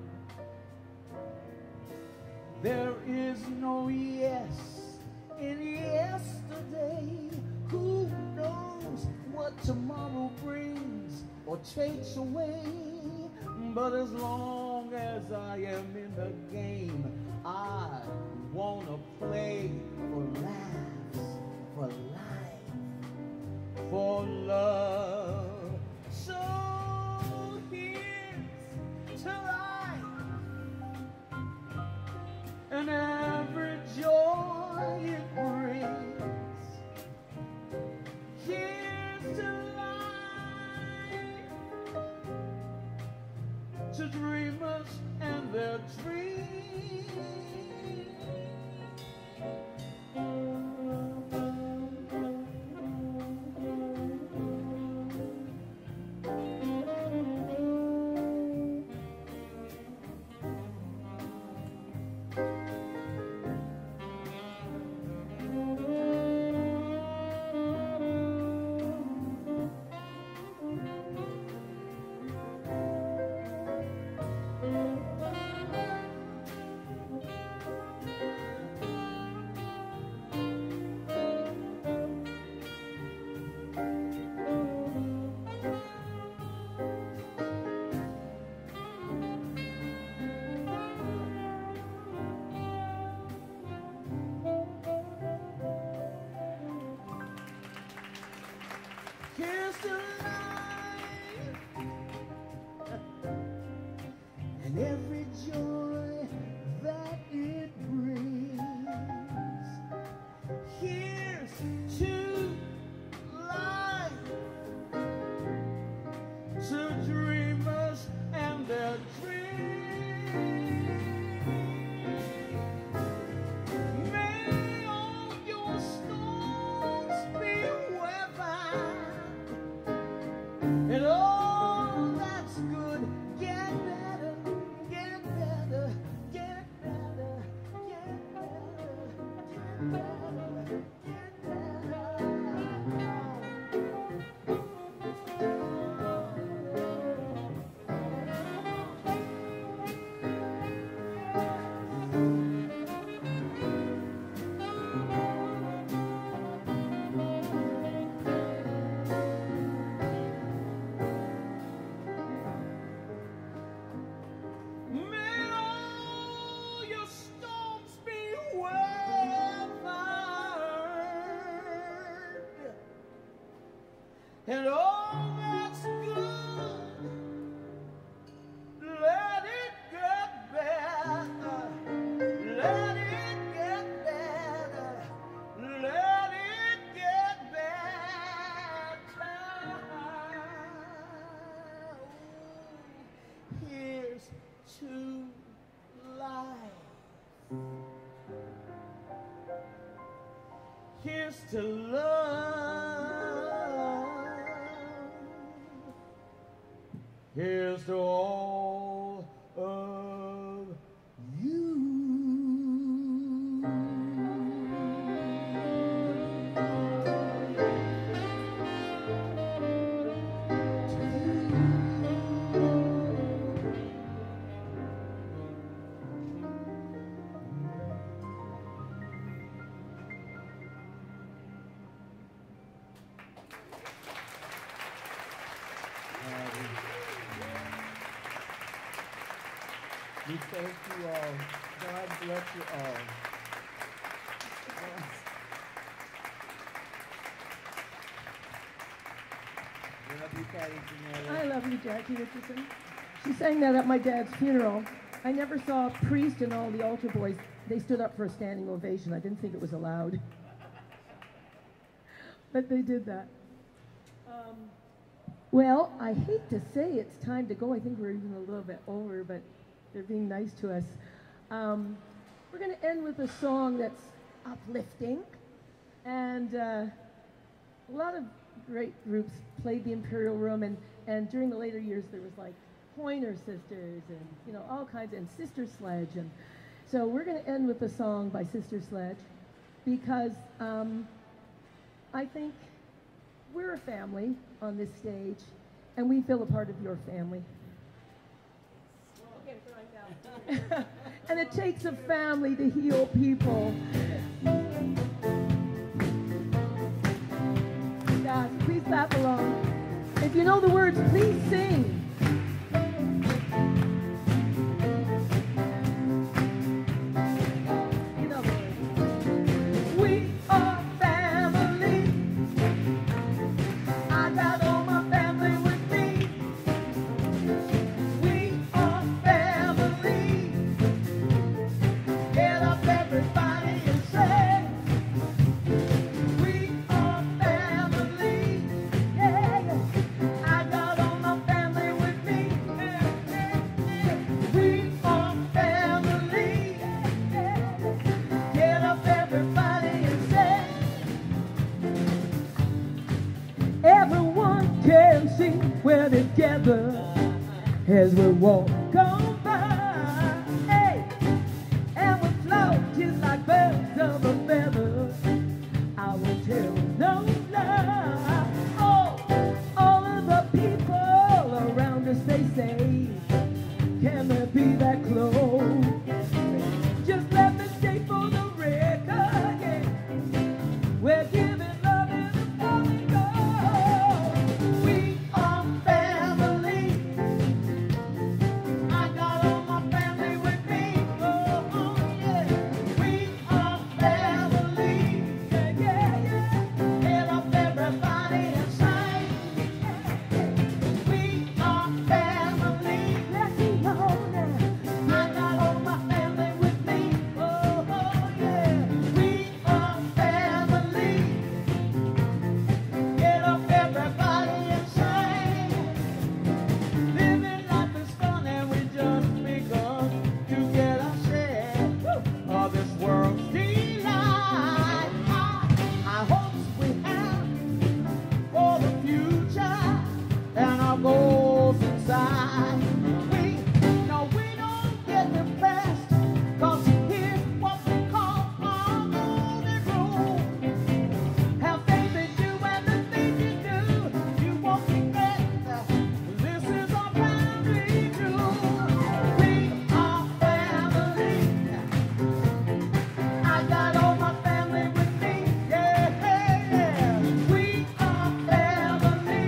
There is no yes in yesterday. Who knows what tomorrow brings or takes away? But as long as I am in the game, I wanna play for laughs, for life, for love. So here's to life and every joy it brings. Here's to to dreamers and their dreams. Here's to life and every joy that it brings. Here's to life, to dreamers and their dreams. May all your storms be weathered, and all that's good get better, get better, get better, get better, get better, get better. May all your storms be weathered, and all that's good, let it get better, let it get better, let it get better. Here's to life. Here's to love. Here's to all of you. We thank you all. God bless you all. We love you, Patti Jannetta. I love you, Jackie Richardson. She sang that at my dad's funeral. I never saw a priest and all the altar boys. They stood up for a standing ovation. I didn't think it was allowed. But they did that. Well, I hate to say it's time to go. I think we're even a little bit over, but they're being nice to us. We're going to end with a song that's uplifting. And a lot of great groups played the Imperial Room, and during the later years there was like Pointer Sisters and, you know, all kinds, and Sister Sledge. And so we're going to end with a song by Sister Sledge because I think we're a family on this stage, and we feel a part of your family. And it takes a family to heal people. Guys, please clap along. If you know the words, please sing. You know the words. We are family. I got all my family with me. We are family. Get up, everybody, and say, we are family. Yeah. I got all my family can see we're together as we walk on by. Hey, and we float just like birds of a feather. I will tell no lie. Oh, all of the people around us, they say, can we be that close? Just let me stay for the record, yeah. We're giving love in the falling gold. We are family. I got all my family with me. Oh, yeah. We are family. Yeah, yeah, yeah. Get up everybody and sing. We are family. Let's be home now. I got all my family with me. Oh, yeah. We are family. Get up everybody and sing. Living life is fun and we just begun to get our share of this world's delight. Our hopes we have for the future and our goals inside. We know we don't get them fast, 'cause here's what we call our golden rule. Have faith in you and the things you do. You won't regret that. This is our family jewel. We are family. I got all my family with me. Yeah, yeah. We are family.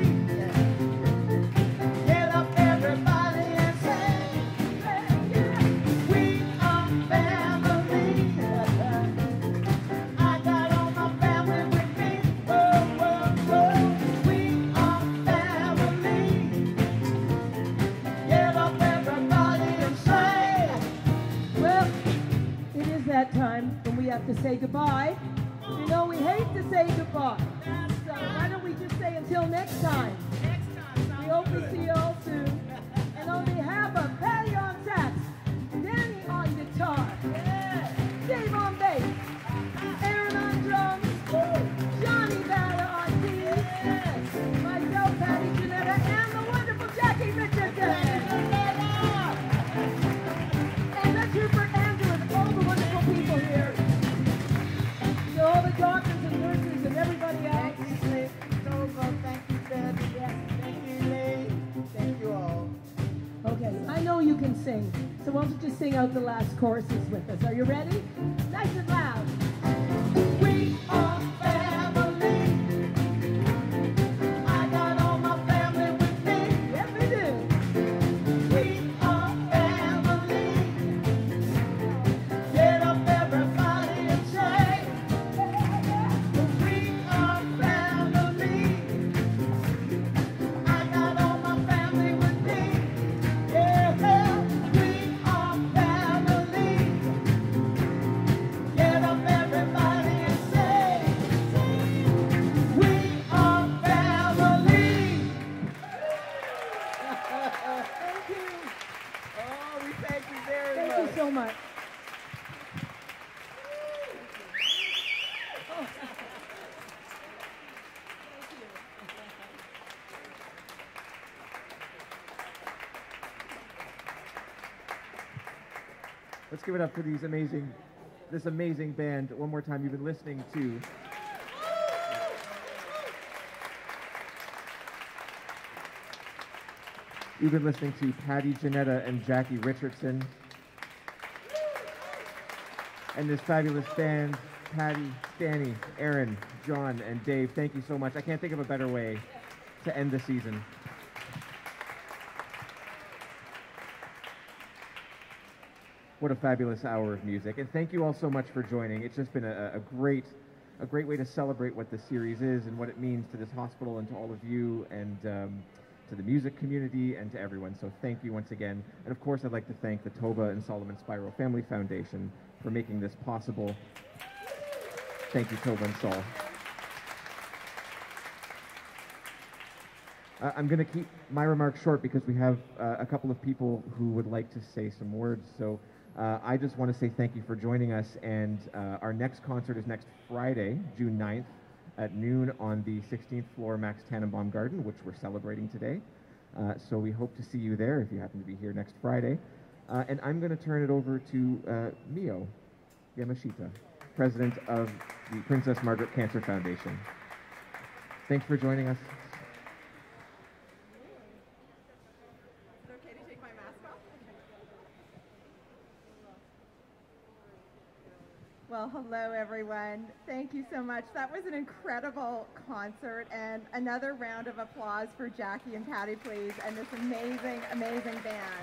Get up everybody and say, yeah, yeah. We are family. I got all my family with me. Whoa, whoa, whoa. We are family. Get up everybody and say. Well, it is that time when we have to say goodbye. You know, we hate to say goodbye. So why don't we just say until next time? We hope to see you all soon. And on behalf of Patti on sax, Danny on guitar, Dave on bass, Aaron on drums, Johnny Balla on keys, myself, Patti Jannetta, and the wonderful Jackie Richardson. And let's hear for Andrew and all the wonderful people here. To all the doctors and nurses and everybody else. Thank you, Lee. Thank you, Betty. Thank you, Lee. Thank you all. Okay, I know you can sing, so why don't you just sing out the last choruses with us? Are you ready? Nice and loud. We are family. I got all my family with me. Yes, we do. We are family. Get up everybody and say, we are family. I got all my family with me. Yeah, we are family. Get up everybody and say, we are family. Thank you. Oh, we thank you very Thank much. you so much. Let's give it up for this amazing band. One more time, you've been listening to Patti Jannetta and Jackie Richardson. And this fabulous band, Patti, Danny, Aaron, John, and Dave. Thank you so much. I can't think of a better way to end the season. What a fabulous hour of music. And thank you all so much for joining. It's just been a great way to celebrate what this series is and what it means to this hospital and to all of you and to the music community and to everyone. So thank you once again. And of course, I'd like to thank the Toba and Solomon Spiro Family Foundation for making this possible. Thank you, Toba and Sol. I'm going to keep my remarks short because we have a couple of people who would like to say some words. So I just want to say thank you for joining us. And our next concert is next Friday, June 9th, at noon on the 16th floor Max Tannenbaum Garden, which we're celebrating today. So we hope to see you there if you happen to be here next Friday. And I'm going to turn it over to Mio Yamashita, president of the Princess Margaret Cancer Foundation. Thanks for joining us. Is it okay to take my mask off? Well, hello everyone. Thank you so much. That was an incredible concert, and another round of applause for Jackie and Patti, please, and this amazing, amazing band.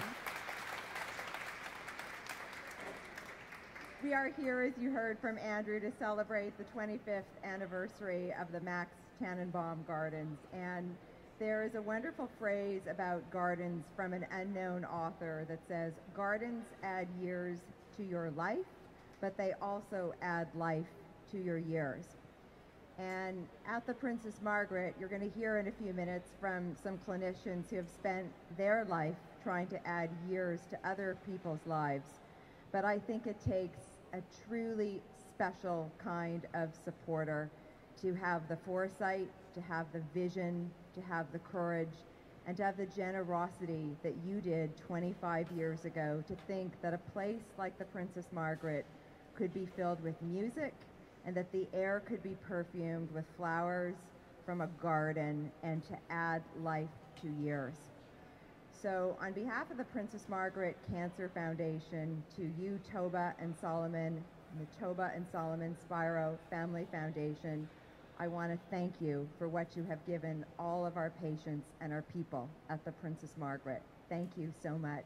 We are here, as you heard from Andrew, to celebrate the 25th anniversary of the Max Tannenbaum Gardens, and there is a wonderful phrase about gardens from an unknown author that says, "Gardens add years to your life, but they also add life to your years." And at the Princess Margaret, you're going to hear in a few minutes from some clinicians who have spent their life trying to add years to other people's lives. But I think it takes a truly special kind of supporter to have the foresight, to have the vision, to have the courage, and to have the generosity that you did 25 years ago to think that a place like the Princess Margaret could be filled with music and that the air could be perfumed with flowers from a garden and to add life to years. So on behalf of the Princess Margaret Cancer Foundation, to you, Toba and Solomon, and the Toba and Solomon Spiro Family Foundation, I want to thank you for what you have given all of our patients and our people at the Princess Margaret. Thank you so much.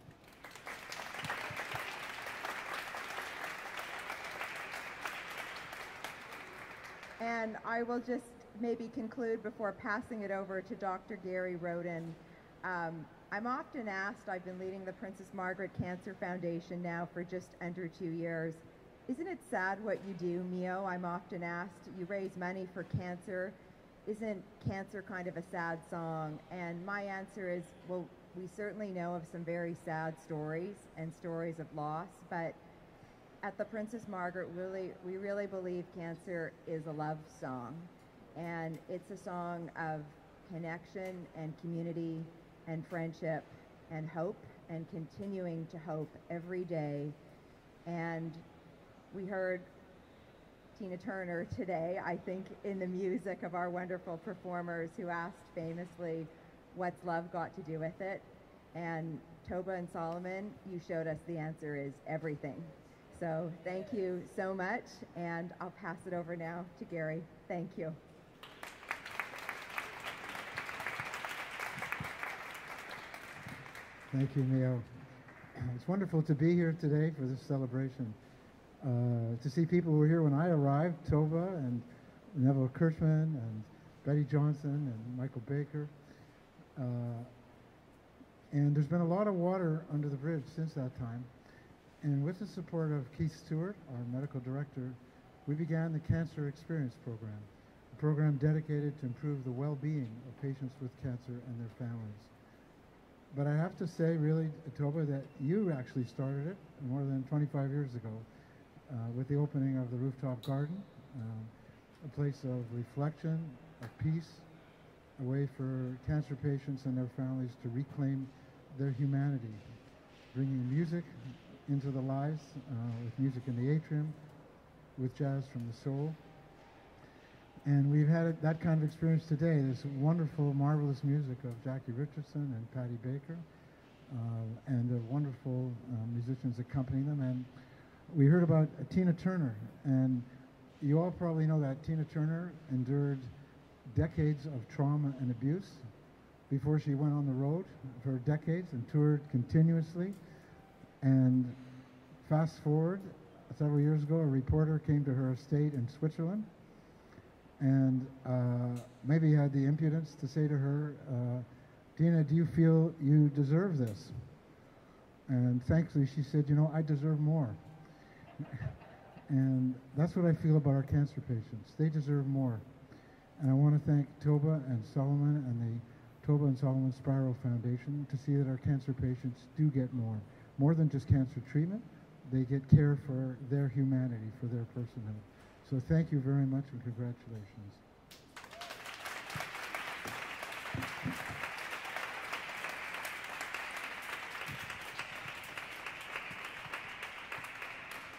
And I will just maybe conclude before passing it over to Dr. Gary Roden. I'm often asked, I've been leading the Princess Margaret Cancer Foundation now for just under 2 years, isn't it sad what you do, Mio? I'm often asked, you raise money for cancer. Isn't cancer kind of a sad song? And my answer is, well, we certainly know of some very sad stories and stories of loss, but at the Princess Margaret, we really believe cancer is a love song. And it's a song of connection and community and friendship and hope and continuing to hope every day. And we heard Tina Turner today, I think, in the music of our wonderful performers who asked famously, what's love got to do with it? And Toba and Solomon, you showed us the answer is everything. So thank you so much, and I'll pass it over now to Gary. Thank you. Thank you, Mio. It's wonderful to be here today for this celebration. To see people who were here when I arrived, Toba and Neville Kirchman and Betty Johnson and Michael Baker. And there's been a lot of water under the bridge since that time. And with the support of Keith Stewart, our medical director, we began the Cancer Experience Program, a program dedicated to improve the well-being of patients with cancer and their families. But I have to say, really, Toba, that you actually started it more than 25 years ago with the opening of the rooftop garden, a place of reflection, of peace, a way for cancer patients and their families to reclaim their humanity, bringing music into the lives, with music in the Atrium, with jazz from the soul. And we've had that kind of experience today. This wonderful, marvelous music of Jackie Richardson and Patti Baker, and the wonderful musicians accompanying them. And we heard about Tina Turner, and you all probably know that Tina Turner endured decades of trauma and abuse before she went on the road for decades and toured continuously. And fast forward, several years ago, a reporter came to her estate in Switzerland and maybe had the impudence to say to her, Tina, do you feel you deserve this? And thankfully she said, you know, I deserve more. And that's what I feel about our cancer patients. They deserve more. And I want to thank Toba and Solomon and the Toba and Solomon Spiro Foundation to see that our cancer patients do get more than just cancer treatment. They get care for their humanity, for their personhood. So thank you very much and congratulations.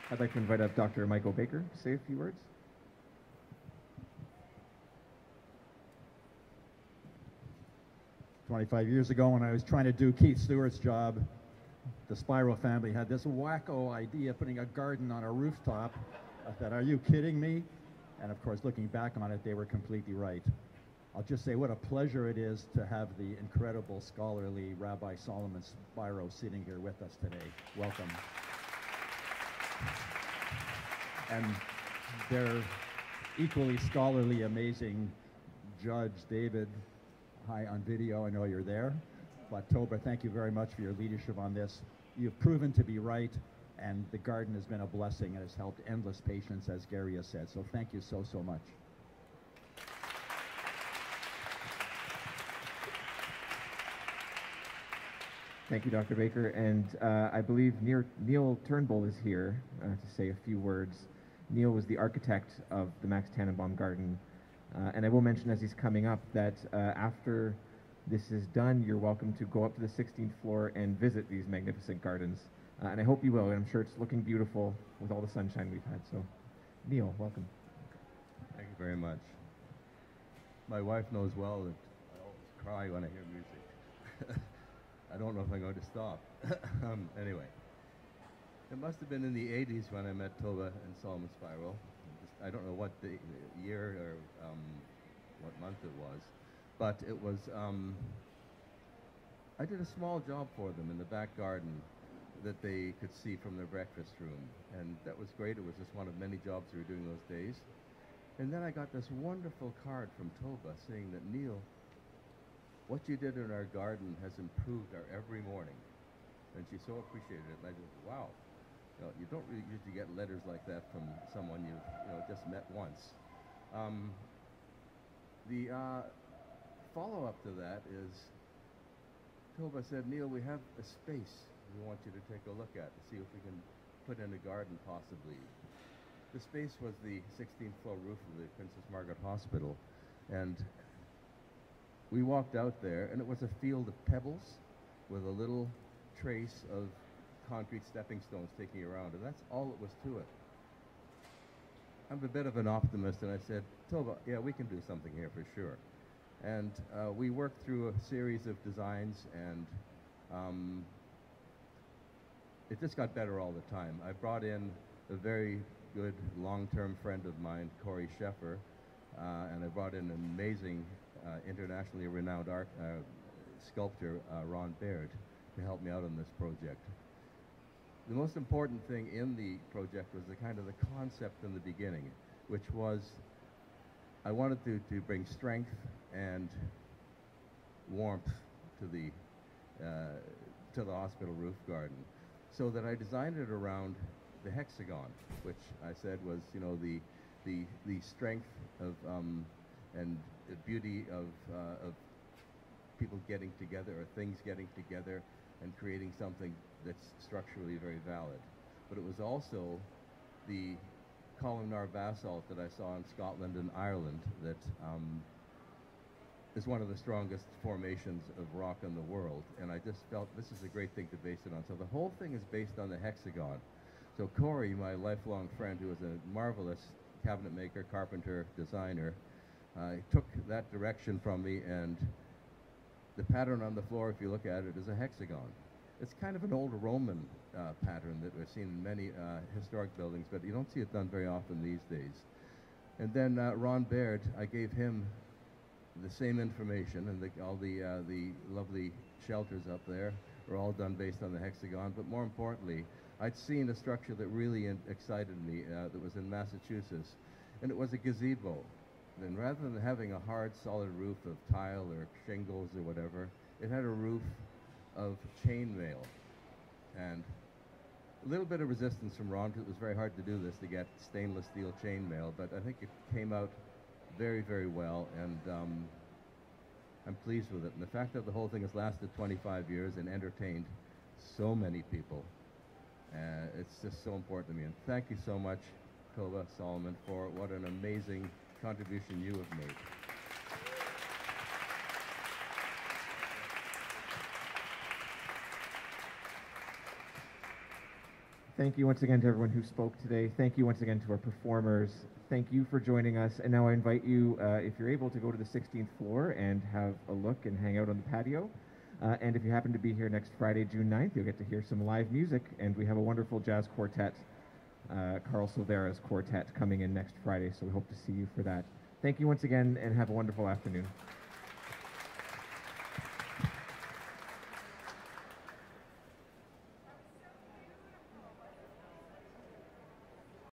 I'd like to invite up Dr. Michael Baker to say a few words. 25 years ago, when I was trying to do Keith Stewart's job, the Spiro family had this wacko idea of putting a garden on a rooftop. I thought, are you kidding me? And of course, looking back on it, they were completely right. I'll just say what a pleasure it is to have the incredible scholarly Rabbi Solomon Spiro sitting here with us today. Welcome. And their equally scholarly, amazing Judge David, hi on video, I know you're there. But Toba, thank you very much for your leadership on this. You've proven to be right, and the garden has been a blessing and has helped endless patients, as Gary has said. So thank you so, so much. Thank you, Dr. Baker. And I believe Neil Turnbull is here to say a few words. Neil was the architect of the Max Tannenbaum Garden. And I will mention as he's coming up that after this is done, you're welcome to go up to the 16th floor and visit these magnificent gardens. And I hope you will. And I'm sure it's looking beautiful with all the sunshine we've had. So, Neil, welcome. Thank you very much. My wife knows well that I always cry when I hear music. I don't know if I'm going to stop. Anyway, it must have been in the 80s when I met Toba and Solomon Spiro. I don't know what the year or what month it was, but it was, I did a small job for them in the back garden that they could see from their breakfast room, and that was great. It was just one of many jobs we were doing those days. And then I got this wonderful card from Toba saying that, Neil, what you did in our garden has improved our every morning. And she so appreciated it, and I just, wow. You don't really usually get letters like that from someone you've just met once. The follow-up to that is, Toba said, Neil, we have a space we want you to take a look at to see if we can put in a garden possibly. The space was the 16th floor roof of the Princess Margaret Hospital, and we walked out there, and it was a field of pebbles with a little trace of concrete stepping stones taking you around, and that's all it was to it. I'm a bit of an optimist, and I said, Toba, yeah, we can do something here for sure. And we worked through a series of designs, and it just got better all the time. I brought in a very good long-term friend of mine, Corey Sheffer, and I brought in an amazing internationally renowned sculptor, Ron Baird, to help me out on this project. The most important thing in the project was the concept in the beginning, which was I wanted to bring strength and warmth to the hospital roof garden, so that I designed it around the hexagon, which I said was the strength of and the beauty of people getting together, or things getting together and creating something that's structurally very valid. But it was also the columnar basalt that I saw in Scotland and Ireland that is one of the strongest formations of rock in the world, and I just felt this is a great thing to base it on. So the whole thing is based on the hexagon. So Corey, my lifelong friend, who was a marvelous cabinet maker, carpenter, designer, took that direction from me, and the pattern on the floor, if you look at it, is a hexagon. It's kind of an old Roman pattern that we've seen in many historic buildings, but you don't see it done very often these days. And then Ron Baird, I gave him the same information, and all the lovely shelters up there were all done based on the hexagon. But more importantly, I'd seen a structure that really excited me that was in Massachusetts, and it was a gazebo. And rather than having a hard, solid roof of tile or shingles or whatever, it had a roof of chainmail. And a little bit of resistance from Ron, because it was very hard to do this, to get stainless steel chainmail, but I think it came out very, very well, and I'm pleased with it. And the fact that the whole thing has lasted 25 years and entertained so many people, it's just so important to me. And thank you so much, Toba, Solomon, for what an amazing contribution you have made. Thank you once again to everyone who spoke today. Thank you once again to our performers. Thank you for joining us. And now I invite you, if you're able, to go to the 16th floor and have a look and hang out on the patio. And if you happen to be here next Friday, June 9th, you'll get to hear some live music. And we have a wonderful jazz quartet, Carl Silvera's quartet, coming in next Friday. So we hope to see you for that. Thank you once again, and have a wonderful afternoon.